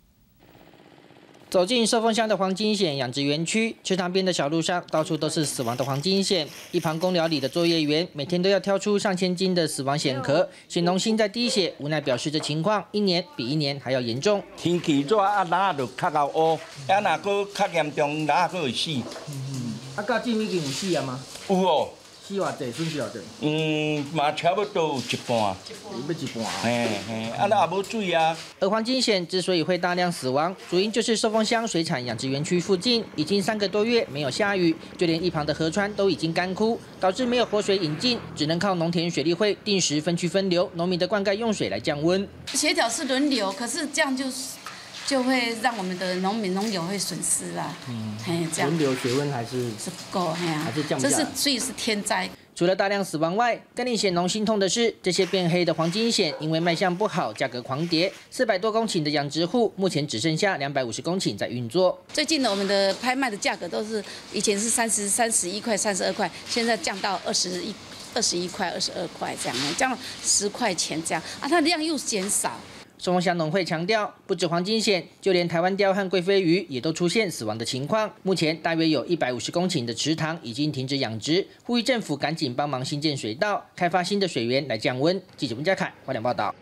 走进寿丰乡的黄金蚬养殖园区，池塘边的小路上到处都是死亡的黄金蚬。一旁工寮里的作业员每天都要挑出上千斤的死亡蚬壳，蚬农心在滴血，无奈表示这情况一年比一年还要严重。 天气热啊，哪就较到乌，啊哪个较严重，哪个会死。 嗯，啊，到今已经有死啊吗？ 有哦。 死偌济，损失偌济？ 嗯，嘛差不多有一半。要一半。 嘿嘿，啊那也无水啊。 而黄金蚬之所以会大量死亡，主因就是寿丰乡水产养殖园区附近已经三个多月没有下雨，就连一旁的河川都已经干枯，导致没有活水引进，只能靠农田水利会定时分区分流农民的灌溉用水来降温。 协调是轮流，可是这样就就会让我们的农民农友会损失啦。嗯，嘿，这样轮流水温还是是不够，嘿啊， 还是降不下来。 这是所以是天灾。 除了大量死亡外，更令蚬农心痛的是，这些变黑的黄金蚬因为卖相不好，价格狂跌。四百多公顷的养殖户，目前只剩下两百五十公顷在运作。 最近呢，我们的拍卖的价格都是以前是三十三十一块、三十二块，现在降到二十一、二十一块、二十二块这样，降了十块钱这样啊，它的量又减少。 寿丰乡农会强调，不止黄金蚬，就连台湾鲷和贵飞鱼也都出现死亡的情况。目前大约有一百五十公顷的池塘已经停止养殖，呼吁政府赶紧帮忙新建水道，开发新的水源来降温。记者温家凯花莲报道。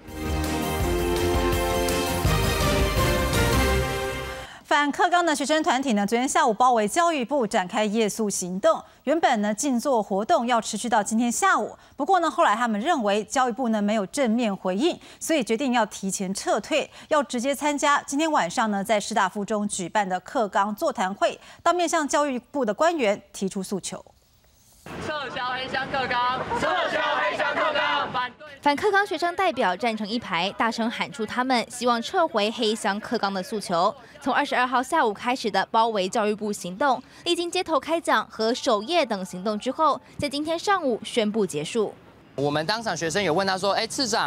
反课纲的学生团体呢，昨天下午包围教育部，展开夜宿行动。原本呢，静坐活动要持续到今天下午，不过呢，后来他们认为教育部呢没有正面回应，所以决定要提前撤退，要直接参加今天晚上呢在师大附中举办的课纲座谈会，当面向教育部的官员提出诉求。 撤销黑箱课纲，撤销黑箱课纲，反对反课纲学生代表站成一排，大声喊出他们希望撤回黑箱课纲的诉求。从二十二号下午开始的包围教育部行动，历经街头开讲和守夜等行动之后，在今天上午宣布结束。 我们当场学生有问他说：“哎，次长，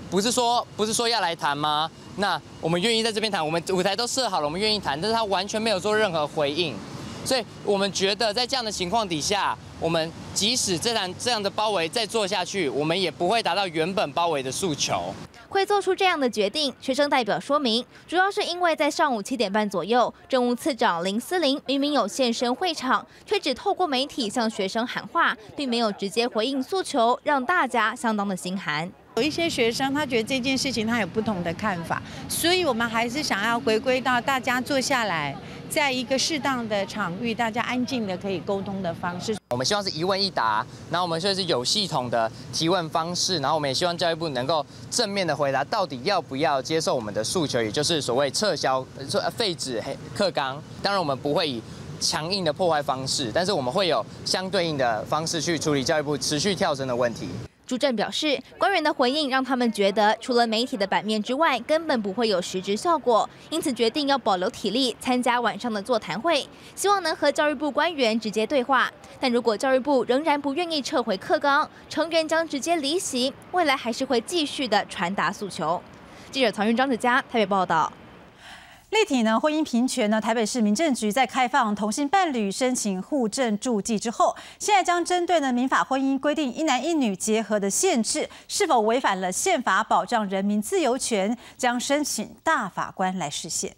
不是说不是说要来谈吗？那我们愿意在这边谈，我们舞台都设好了，我们愿意谈，但是他完全没有做任何回应，所以我们觉得在这样的情况底下，我们即使这场这样的包围再做下去，我们也不会达到原本包围的诉求。 会做出这样的决定，学生代表说明，主要是因为在上午七点半左右，政务次长林思玲明明有现身会场，却只透过媒体向学生喊话，并没有直接回应诉求，让大家相当的心寒。 有一些学生他觉得这件事情他有不同的看法，所以我们还是想要回归到大家坐下来，在一个适当的场域，大家安静的可以沟通的方式。 我们希望是一问一答，然后我们就是有系统的提问方式，然后我们也希望教育部能够正面的回答，到底要不要接受我们的诉求，也就是所谓撤销、废止课纲。当然，我们不会以强硬的破坏方式，但是我们会有相对应的方式去处理教育部持续跳升的问题。 朱正表示，官员的回应让他们觉得，除了媒体的版面之外，根本不会有实质效果，因此决定要保留体力参加晚上的座谈会，希望能和教育部官员直接对话。但如果教育部仍然不愿意撤回课纲，成员将直接离席，未来还是会继续的传达诉求。记者曹云张子佳台北报道。 立体呢婚姻平权呢，台北市民政局在开放同性伴侣申请户政注记之后，现在将针对呢民法婚姻规定一男一女结合的限制是否违反了宪法保障人民自由权，将申请大法官来释宪。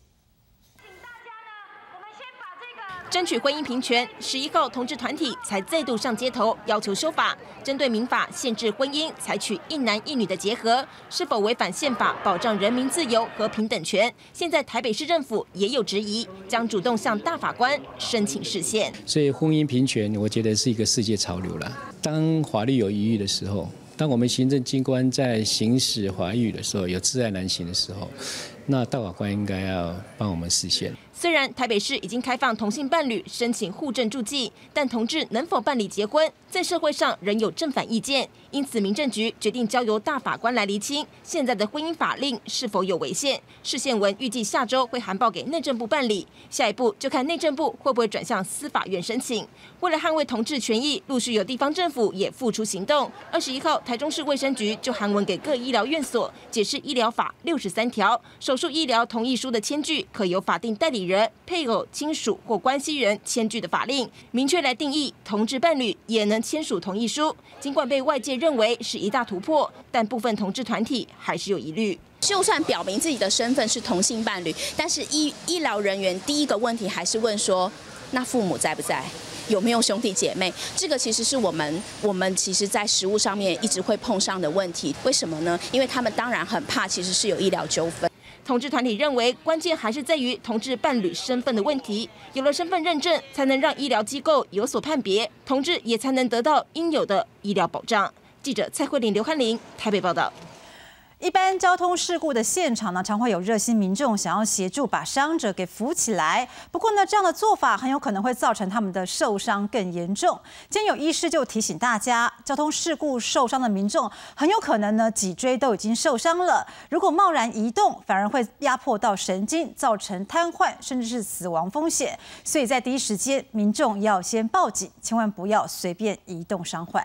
争取婚姻平权，十一号同志团体才再度上街头要求修法，针对民法限制婚姻采取一男一女的结合，是否违反宪法保障人民自由和平等权？现在台北市政府也有质疑，将主动向大法官申请释宪。 所以婚姻平权，我觉得是一个世界潮流了。当法律有疑虑的时候，当我们行政机关在行使法律的时候，有窒碍难行的时候，那大法官应该要帮我们释宪。 虽然台北市已经开放同性伴侣申请户政注记，但同志能否办理结婚，在社会上仍有正反意见。因此，民政局决定交由大法官来厘清现在的婚姻法令是否有违宪。释宪文预计下周会函报给内政部办理，下一步就看内政部会不会转向司法院申请。为了捍卫同志权益，陆续有地方政府也付出行动。二十一号，台中市卫生局就函文给各医疗院所，解释医疗法六十三条，手术医疗同意书的签具可由法定代理人、配偶、亲属或关系人签具的法令，明确来定义同志伴侣也能签署同意书。尽管被外界认为是一大突破，但部分同志团体还是有疑虑。 就算表明自己的身份是同性伴侣，但是医医疗人员第一个问题还是问说，那父母在不在？有没有兄弟姐妹？这个其实是我们我们其实在实务上面一直会碰上的问题。为什么呢？因为他们当然很怕，其实是有医疗纠纷。 同志团体认为，关键还是在于同志伴侣身份的问题。有了身份认证，才能让医疗机构有所判别，同志也才能得到应有的医疗保障。记者蔡慧玲、刘汉玲台北报道。 一般交通事故的现场呢，常会有热心民众想要协助把伤者给扶起来。不过呢，这样的做法很有可能会造成他们的受伤更严重。今天有医师就提醒大家，交通事故受伤的民众很有可能呢脊椎都已经受伤了，如果贸然移动，反而会压迫到神经，造成瘫痪甚至是死亡风险。所以在第一时间，民众要先报警，千万不要随便移动伤患。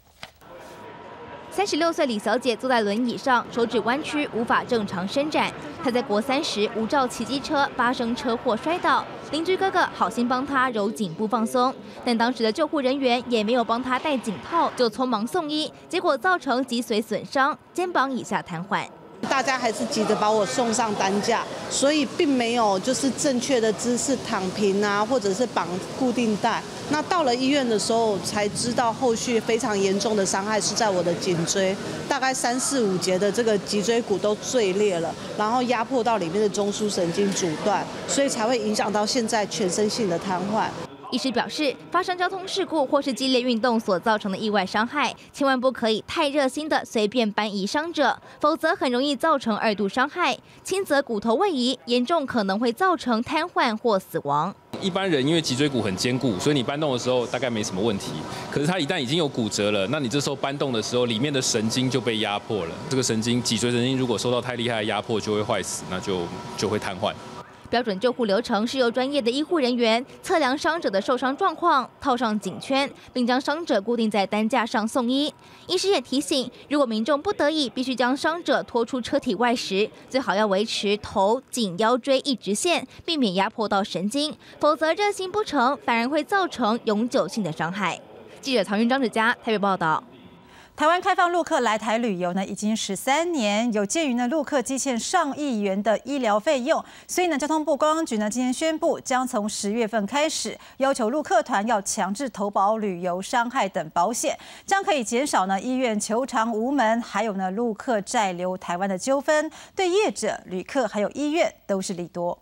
三十六岁李小姐坐在轮椅上，手指弯曲，无法正常伸展。她在国三时无照骑机车发生车祸摔倒，邻居哥哥好心帮她揉颈部放松，但当时的救护人员也没有帮她戴颈套，就匆忙送医，结果造成脊髓损伤，肩膀以下瘫痪。 大家还是急着把我送上担架，所以并没有就是正确的姿势躺平啊，或者是绑固定带。那到了医院的时候才知道，后续非常严重的伤害是在我的颈椎，大概三四五节的这个脊椎骨都碎裂了，然后压迫到里面的中枢神经阻断，所以才会影响到现在全身性的瘫痪。 医师表示，发生交通事故或是激烈运动所造成的意外伤害，千万不可以太热心的随便搬移伤者，否则很容易造成二度伤害，轻则骨头位移，严重可能会造成瘫痪或死亡。 一般人因为脊椎骨很坚固，所以你搬动的时候大概没什么问题。可是它一旦已经有骨折了，那你这时候搬动的时候，里面的神经就被压迫了。这个神经脊髓神经如果受到太厉害的压迫，就会坏死，那就就会瘫痪。 标准救护流程是由专业的医护人员测量伤者的受伤状况，套上颈圈，并将伤者固定在担架上送医。医师也提醒，如果民众不得已必须将伤者拖出车体外时，最好要维持头、颈、腰椎一直线，避免压迫到神经，否则热心不成，反而会造成永久性的伤害。记者曹云、张子佳台北报道。 台湾开放陆客来台旅游呢，已经十三年。有鉴于呢陆客积欠上亿元的医疗费用，所以呢交通部观光局呢今天宣布，将从十月份开始，要求陆客团要强制投保旅游伤害等保险，将可以减少呢医院求偿无门，还有呢陆客债留台湾的纠纷，对业者、旅客还有医院都是利多。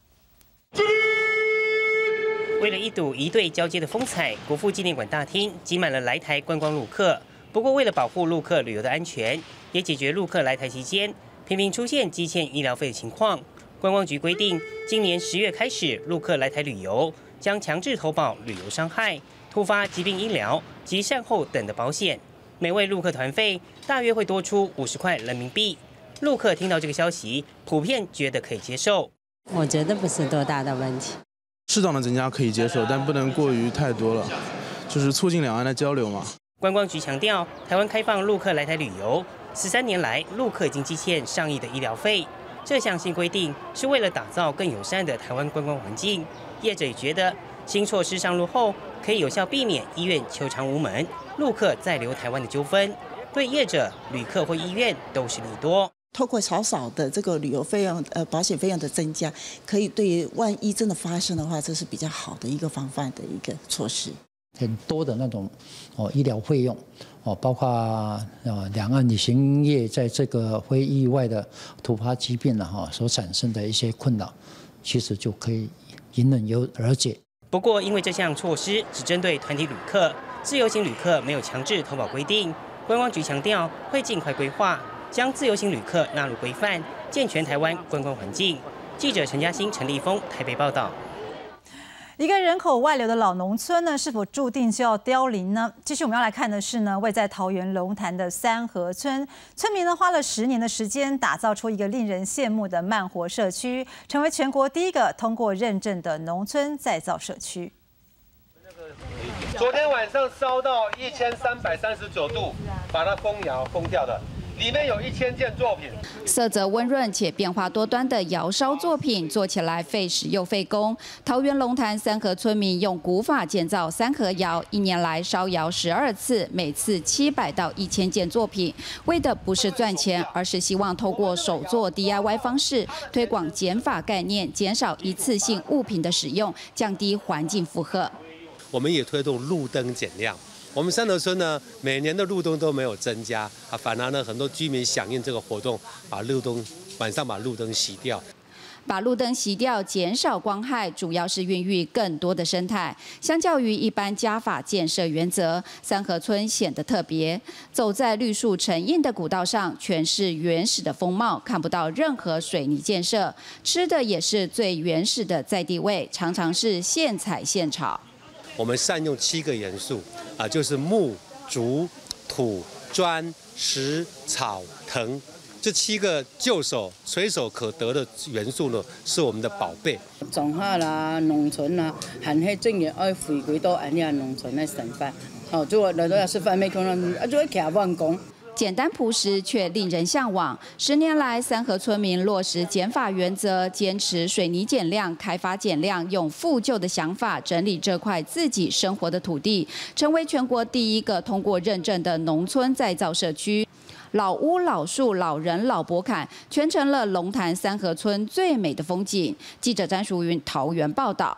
为了一睹一对交接的风采，国父纪念馆大厅挤满了来台观光陆客。不过，为了保护陆客旅游的安全，也解决陆客来台期间频频出现积欠医疗费的情况，观光局规定，今年十月开始，陆客来台旅游将强制投保旅游伤害、突发疾病医疗及善后等的保险，每位陆客团费大约会多出五十块人民币。陆客听到这个消息，普遍觉得可以接受。 我觉得不是多大的问题， 适当的增加可以接受，但不能过于太多了，就是促进两岸的交流嘛。 观光局强调，台湾开放陆客来台旅游，十三年来，陆客已经积欠上亿的医疗费。这项新规定是为了打造更友善的台湾观光环境。业者也觉得，新措施上路后，可以有效避免医院求偿无门、陆客再留台湾的纠纷，对业者、旅客或医院都是利多。 透过少少的这个旅游费用、呃保险费用的增加，可以对于万一真的发生的话，这是比较好的一个防范的一个措施。 很多的那种哦医疗费用哦，包括啊两岸旅行业在这个非意外的突发疾病了哈所产生的一些困扰，其实就可以迎刃而解。 不过，因为这项措施只针对团体旅客，自由行旅客没有强制投保规定，观光局强调会尽快规划，将自由行旅客纳入规范，健全台湾观光环境。记者陈嘉欣、陈立峰台北报道。 一个人口外流的老农村呢，是否注定就要凋零呢？继续我们要来看的是呢，位在桃园龙潭的三和村，村民呢花了十年的时间，打造出一个令人羡慕的慢活社区，成为全国第一个通过认证的农村再造社区。 昨天晚上烧到一千三百三十九度，把它封窑封掉的。里面有一千件作品， 色泽温润且变化多端的窑烧作品，做起来费时又费工。桃园龙潭三和村民用古法建造三合窑，一年来烧窑十二次，每次七百到一千件作品，为的不是赚钱，而是希望透过手做 D I Y 方式，推广减法概念，减少一次性物品的使用，降低环境负荷。 我们也推动路灯减量。我们三和村呢，每年的路灯都没有增加啊，反而呢，很多居民响应这个活动，把路灯晚上把路灯熄掉。 把路灯熄掉，减少光害，主要是孕育更多的生态。相较于一般家法建设原则，三和村显得特别。走在绿树成荫的古道上，全是原始的风貌，看不到任何水泥建设。吃的也是最原始的在地味，常常是现采现炒。 我们善用七个元素啊，就是木、竹、土、砖、石、草、藤，这七个就手随手可得的元素呢，是我们的宝贝。 种下啦，农村啦，含迄正业爱回归到安尼啊农村的生活。哦，就我来到也是翻没可能，啊，就会徛万工。 简单朴实却令人向往。十年来，三和村民落实减法原则，坚持水泥减量、开发减量，用复旧的想法整理这块自己生活的土地，成为全国第一个通过认证的农村再造社区。老屋、老树、老人、老伯坎，全成了龙潭三和村最美的风景。记者詹淑云桃园报道。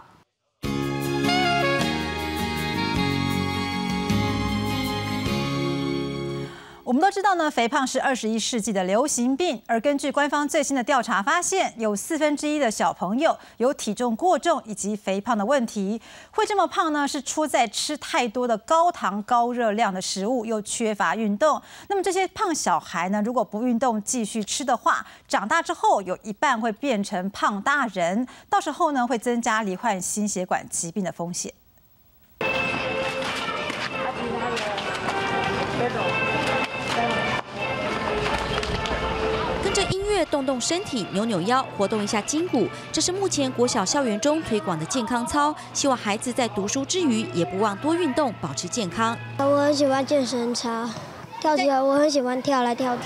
我们都知道呢，肥胖是二十一世纪的流行病，而根据官方最新的调查发现，有四分之一的小朋友有体重过重以及肥胖的问题。会这么胖呢，是出在吃太多的高糖高热量的食物，又缺乏运动。那么这些胖小孩呢，如果不运动继续吃的话，长大之后有一半会变成胖大人，到时候呢会增加罹患心血管疾病的风险。 动动身体、扭扭腰、活动一下筋骨，这是目前国小校园中推广的健康操。希望孩子在读书之余，也不忘多运动，保持健康。 我很喜欢健身操，跳起来我很喜欢跳来跳去。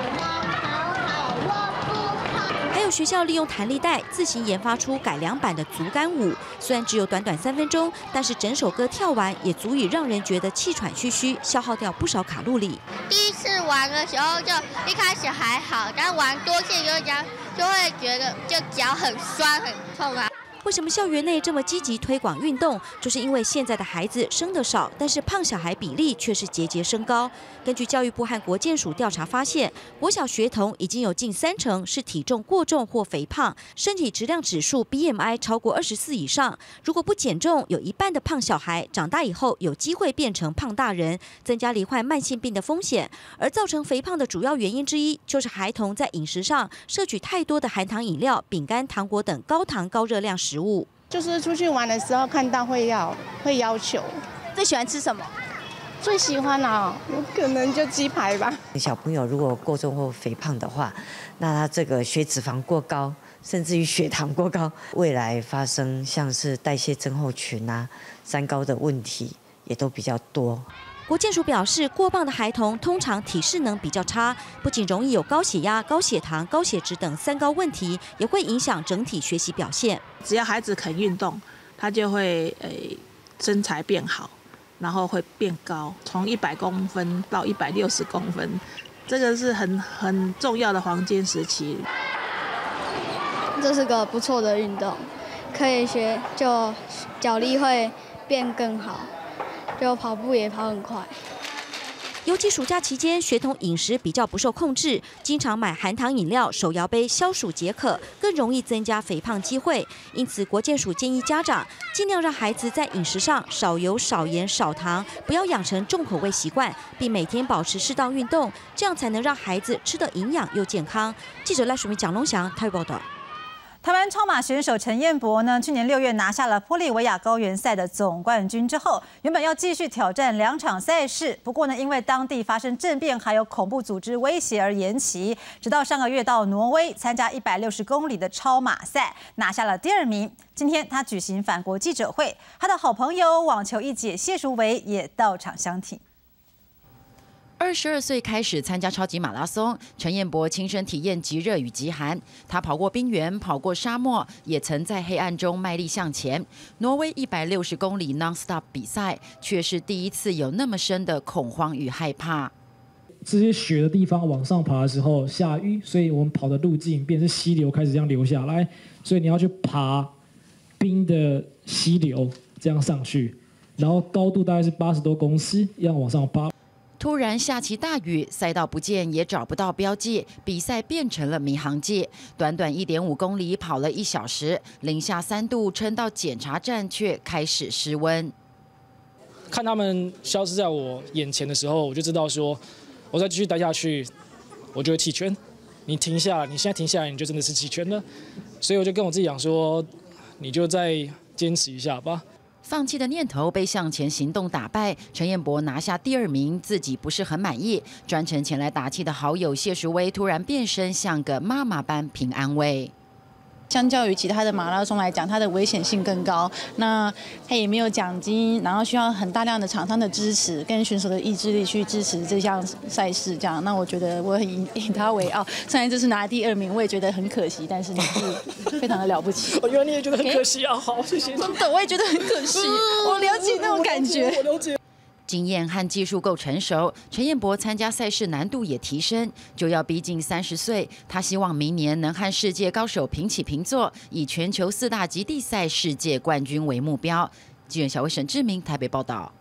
还有学校利用弹力带自行研发出改良版的竹竿舞，虽然只有短短三分钟，但是整首歌跳完也足以让人觉得气喘吁吁，消耗掉不少卡路里。 第一次玩的时候就一开始还好，但玩多次就这样就会觉得就脚很酸很痛啊。 为什么校园内这么积极推广运动？就是因为现在的孩子生得少，但是胖小孩比例却是节节升高。根据教育部和国健署调查发现，国小学童已经有近三成是体重过重或肥胖，身体质量指数 B M I 超过二十四以上。如果不减重，有一半的胖小孩长大以后有机会变成胖大人，增加罹患慢性病的风险。而造成肥胖的主要原因之一，就是孩童在饮食上摄取太多的含糖饮料、饼干、糖果等高糖高热量食物。 就是出去玩的时候看到会要会要求。 最喜欢吃什么？ 最喜欢啊，可能就鸡排吧。 小朋友如果过重或肥胖的话，那他这个血脂肪过高，甚至于血糖过高，未来发生像是代谢症候群啊、三高的问题也都比较多。 国健署表示，过胖的孩童通常体适能比较差，不仅容易有高血压、高血糖、高血脂等三高问题，也会影响整体学习表现。 只要孩子肯运动，他就会呃身材变好，然后会变高，从一百公分到一百六十公分，这个是很很重要的黄金时期。 这是个不错的运动，可以学，就脚力会变更好。就跑步也跑很快。 尤其暑假期间，学童饮食比较不受控制，经常买含糖饮料、手摇杯消暑解渴，更容易增加肥胖机会。因此，国健署建议家长尽量让孩子在饮食上少油、少盐、少糖，不要养成重口味习惯，并每天保持适当运动，这样才能让孩子吃得营养又健康。记者赖淑明、蒋龙祥台北报道。 台湾超马选手陈彦博呢，去年六月拿下了玻利维亚高原赛的总冠军之后，原本要继续挑战两场赛事，不过呢，因为当地发生政变还有恐怖组织威胁而延期，直到上个月到挪威参加一百六十公里的超马赛，拿下了第二名。今天他举行返国记者会，他的好朋友网球一姐谢淑薇也到场相挺。 二十二岁开始参加超级马拉松，陈彦博亲身体验极热与极寒。他跑过冰原，跑过沙漠，也曾在黑暗中卖力向前。挪威一百六十公里 non-stop 比赛，却是第一次有那么深的恐慌与害怕。 这些雪的地方往上爬的时候下雨，所以我们跑的路径变成溪流开始这样流下来，所以你要去爬冰的溪流这样上去，然后高度大概是八十多公尺，一样往上爬。 突然下起大雨，赛道不见也找不到标记，比赛变成了迷航记。短短一点五公里跑了一小时，零下三度，撑到检查站却开始失温。 看他们消失在我眼前的时候，我就知道说，我再继续待下去，我就会弃权。你停下来，你现在停下来，你就真的是弃权了。所以我就跟我自己讲说，你就再坚持一下吧。 放弃的念头被向前行动打败，陈彦博拿下第二名，自己不是很满意。专程前来打气的好友谢淑薇突然变身像个妈妈般平安慰。 相较于其他的马拉松来讲，它的危险性更高。那它也没有奖金，然后需要很大量的厂商的支持跟选手的意志力去支持这项赛事。这样，那我觉得我很以以他为傲。虽然这次拿第二名，我也觉得很可惜，但是你是非常的了不起。 原来你也觉得很可惜啊！好，谢谢。 真的，我也觉得很可惜。我了解那种感觉。 我了解。 经验和技术够成熟，陈彦博参加赛事难度也提升，就要逼近三十岁。他希望明年能和世界高手平起平坐，以全球四大极地赛世界冠军为目标。记者小薇沈志明台北报道。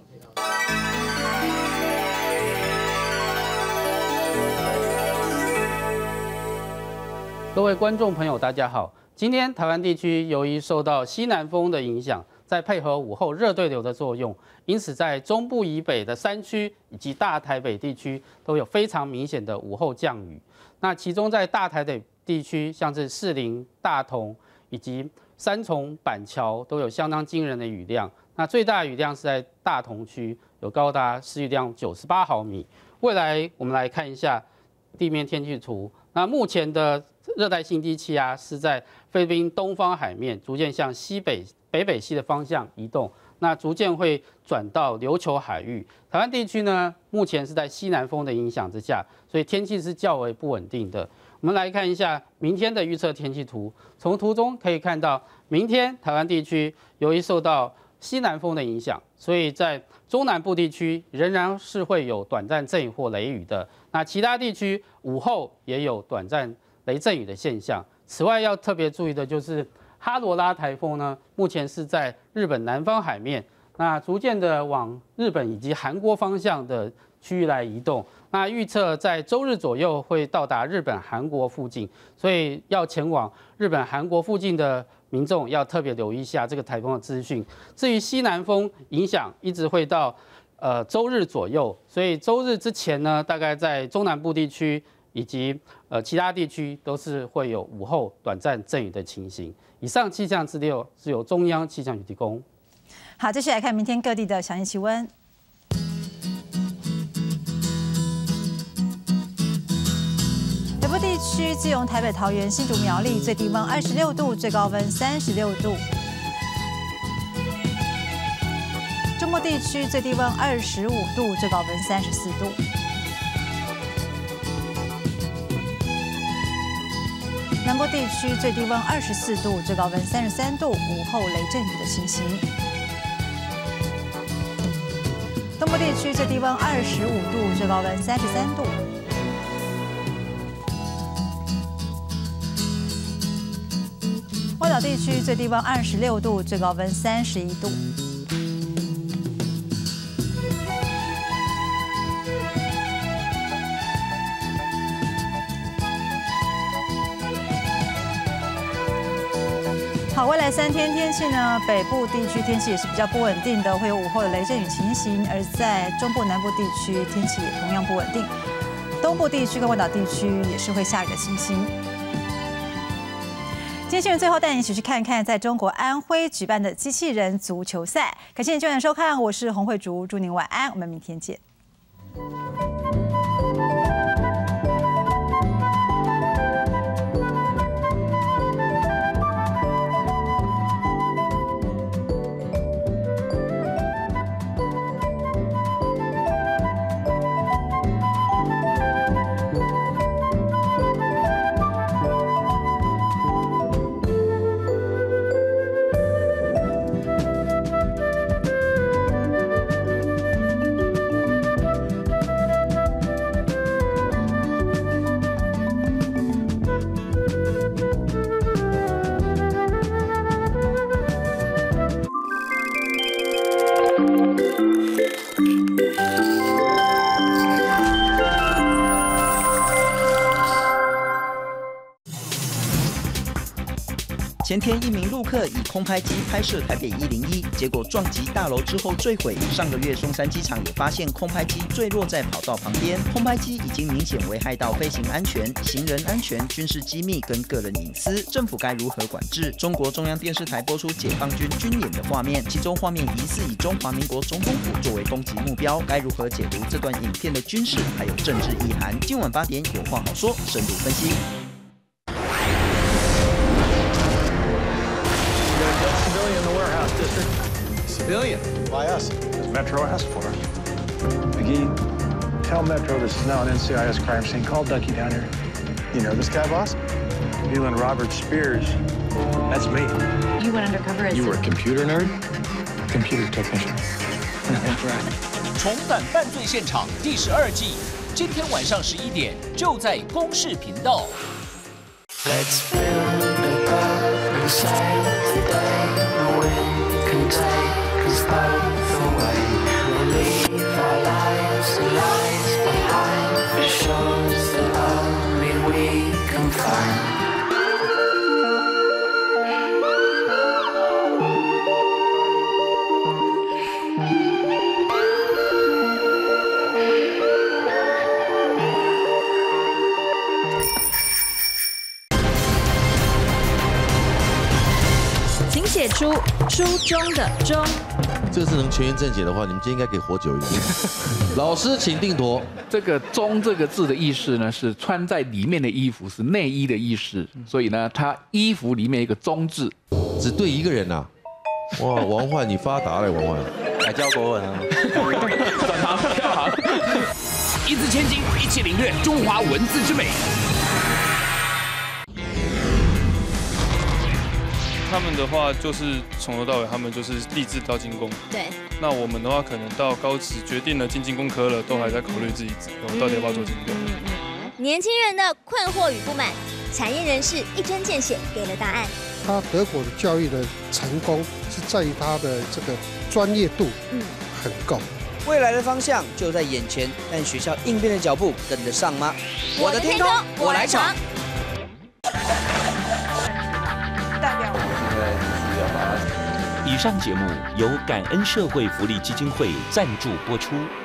各位观众朋友，大家好。今天台湾地区由于受到西南风的影响，再配合午后热对流的作用，因此在中部以北的山区以及大台北地区都有非常明显的午后降雨。那其中在大台北地区，像是士林、大同以及三重、板桥都有相当惊人的雨量。那最大雨量是在大同区，有高达施雨量九十八毫米。未来我们来看一下地面天气图。那那目前的热带性低气压是在菲律宾东方海面，逐渐向西北北北西的方向移动，那逐渐会转到琉球海域。台湾地区呢，目前是在西南风的影响之下，所以天气是较为不稳定的。我们来看一下明天的预测天气图，从图中可以看到，明天台湾地区由于受到西南风的影响，所以在中南部地区仍然是会有短暂阵雨或雷雨的。那其他地区午后也有短暂雷阵雨的现象。此外，要特别注意的就是哈罗拉台风呢，目前是在日本南方海面，那逐渐的往日本以及韩国方向的区域来移动。那预测在周日左右会到达日本、韩国附近，所以要前往日本、韩国附近的民众要特别留意一下这个台风的资讯。至于西南风影响，一直会到呃周日左右，所以周日之前呢，大概在中南部地区以及呃其他地区都是会有午后短暂阵雨的情形。以上气象资料是由中央气象局提供。 好，接下来看明天各地的详细气温。北部地区，基隆、台北、桃园、新竹、苗栗，最低温二十六度，最高温三十六度。中部地区最低温二十五度，最高温三十四度。南部地区最低温二十四度，最高温三十三度，午后雷阵雨的情形。东部地区最低温二十五度，最高温三十三度。外岛地区最低温二十六度，最高温三十一度。好，未来三天天气呢，北部地区天气也是比较不稳定的，会有午后的雷阵雨情形；而在中部、南部地区天气也同样不稳定，东部地区跟外岛地区也是会下雨的情形。今天新闻最后带你一起去看看在中国安徽举办的机器人足球赛。感谢您今晚收看，我是洪慧竹，祝您晚安，我们明天见。 前天，一名陆客以空拍机拍摄台北一零一，结果撞击大楼之后坠毁。上个月，松山机场也发现空拍机坠落在跑道旁边。空拍机已经明显危害到飞行安全、行人安全、军事机密跟个人隐私，政府该如何管制？中国中央电视台播出解放军军演的画面，其中画面疑似以中华民国总统府作为攻击目标，该如何解读这段影片的军事还有政治意涵？今晚八点有话好说，深度分析。 Civilian? Why us? Because Metro asked for it. McGee, tell Metro this is now an N C I S crime scene. Call Ducky down here. You know this guy, boss? Leland Robert Spears. That's me. You went undercover as You were a computer nerd? Computer technician. That's right. 重返犯罪现场第十二季，今天晚上十一点就在公视频道。Let's build a God inside the day no wind can take us both away. We'll leave our lives and lives behind for shores that only we can find. Check 出书中的中。 这个是能全员正解的话，你们今天应该可以活久一点。老师，请定夺。 这个“忠”这个字的意思呢，是穿在里面的衣服，是内衣的意思。所以呢，它衣服里面一个“忠”字， 只对一个人呐、啊。哇，王焕，你发达了，王焕。 改教国文啊。 转行跳行。 一字千金，一起领略中华文字之美。 他们的话就是从头到尾，他们就是立志到精工。 对。 那我们的话，可能到高职决定了进精工科了，都还在考虑自己到底要不要做精工。 嗯嗯、年轻人的困惑与不满，产业人士一针见血给了答案。 他德国的教育的成功是在于他的这个专业度，嗯，很够。 未来的方向就在眼前，但学校应变的脚步跟得上吗？我的天空，我来闯。 以上节目由感恩社会福利基金会赞助播出。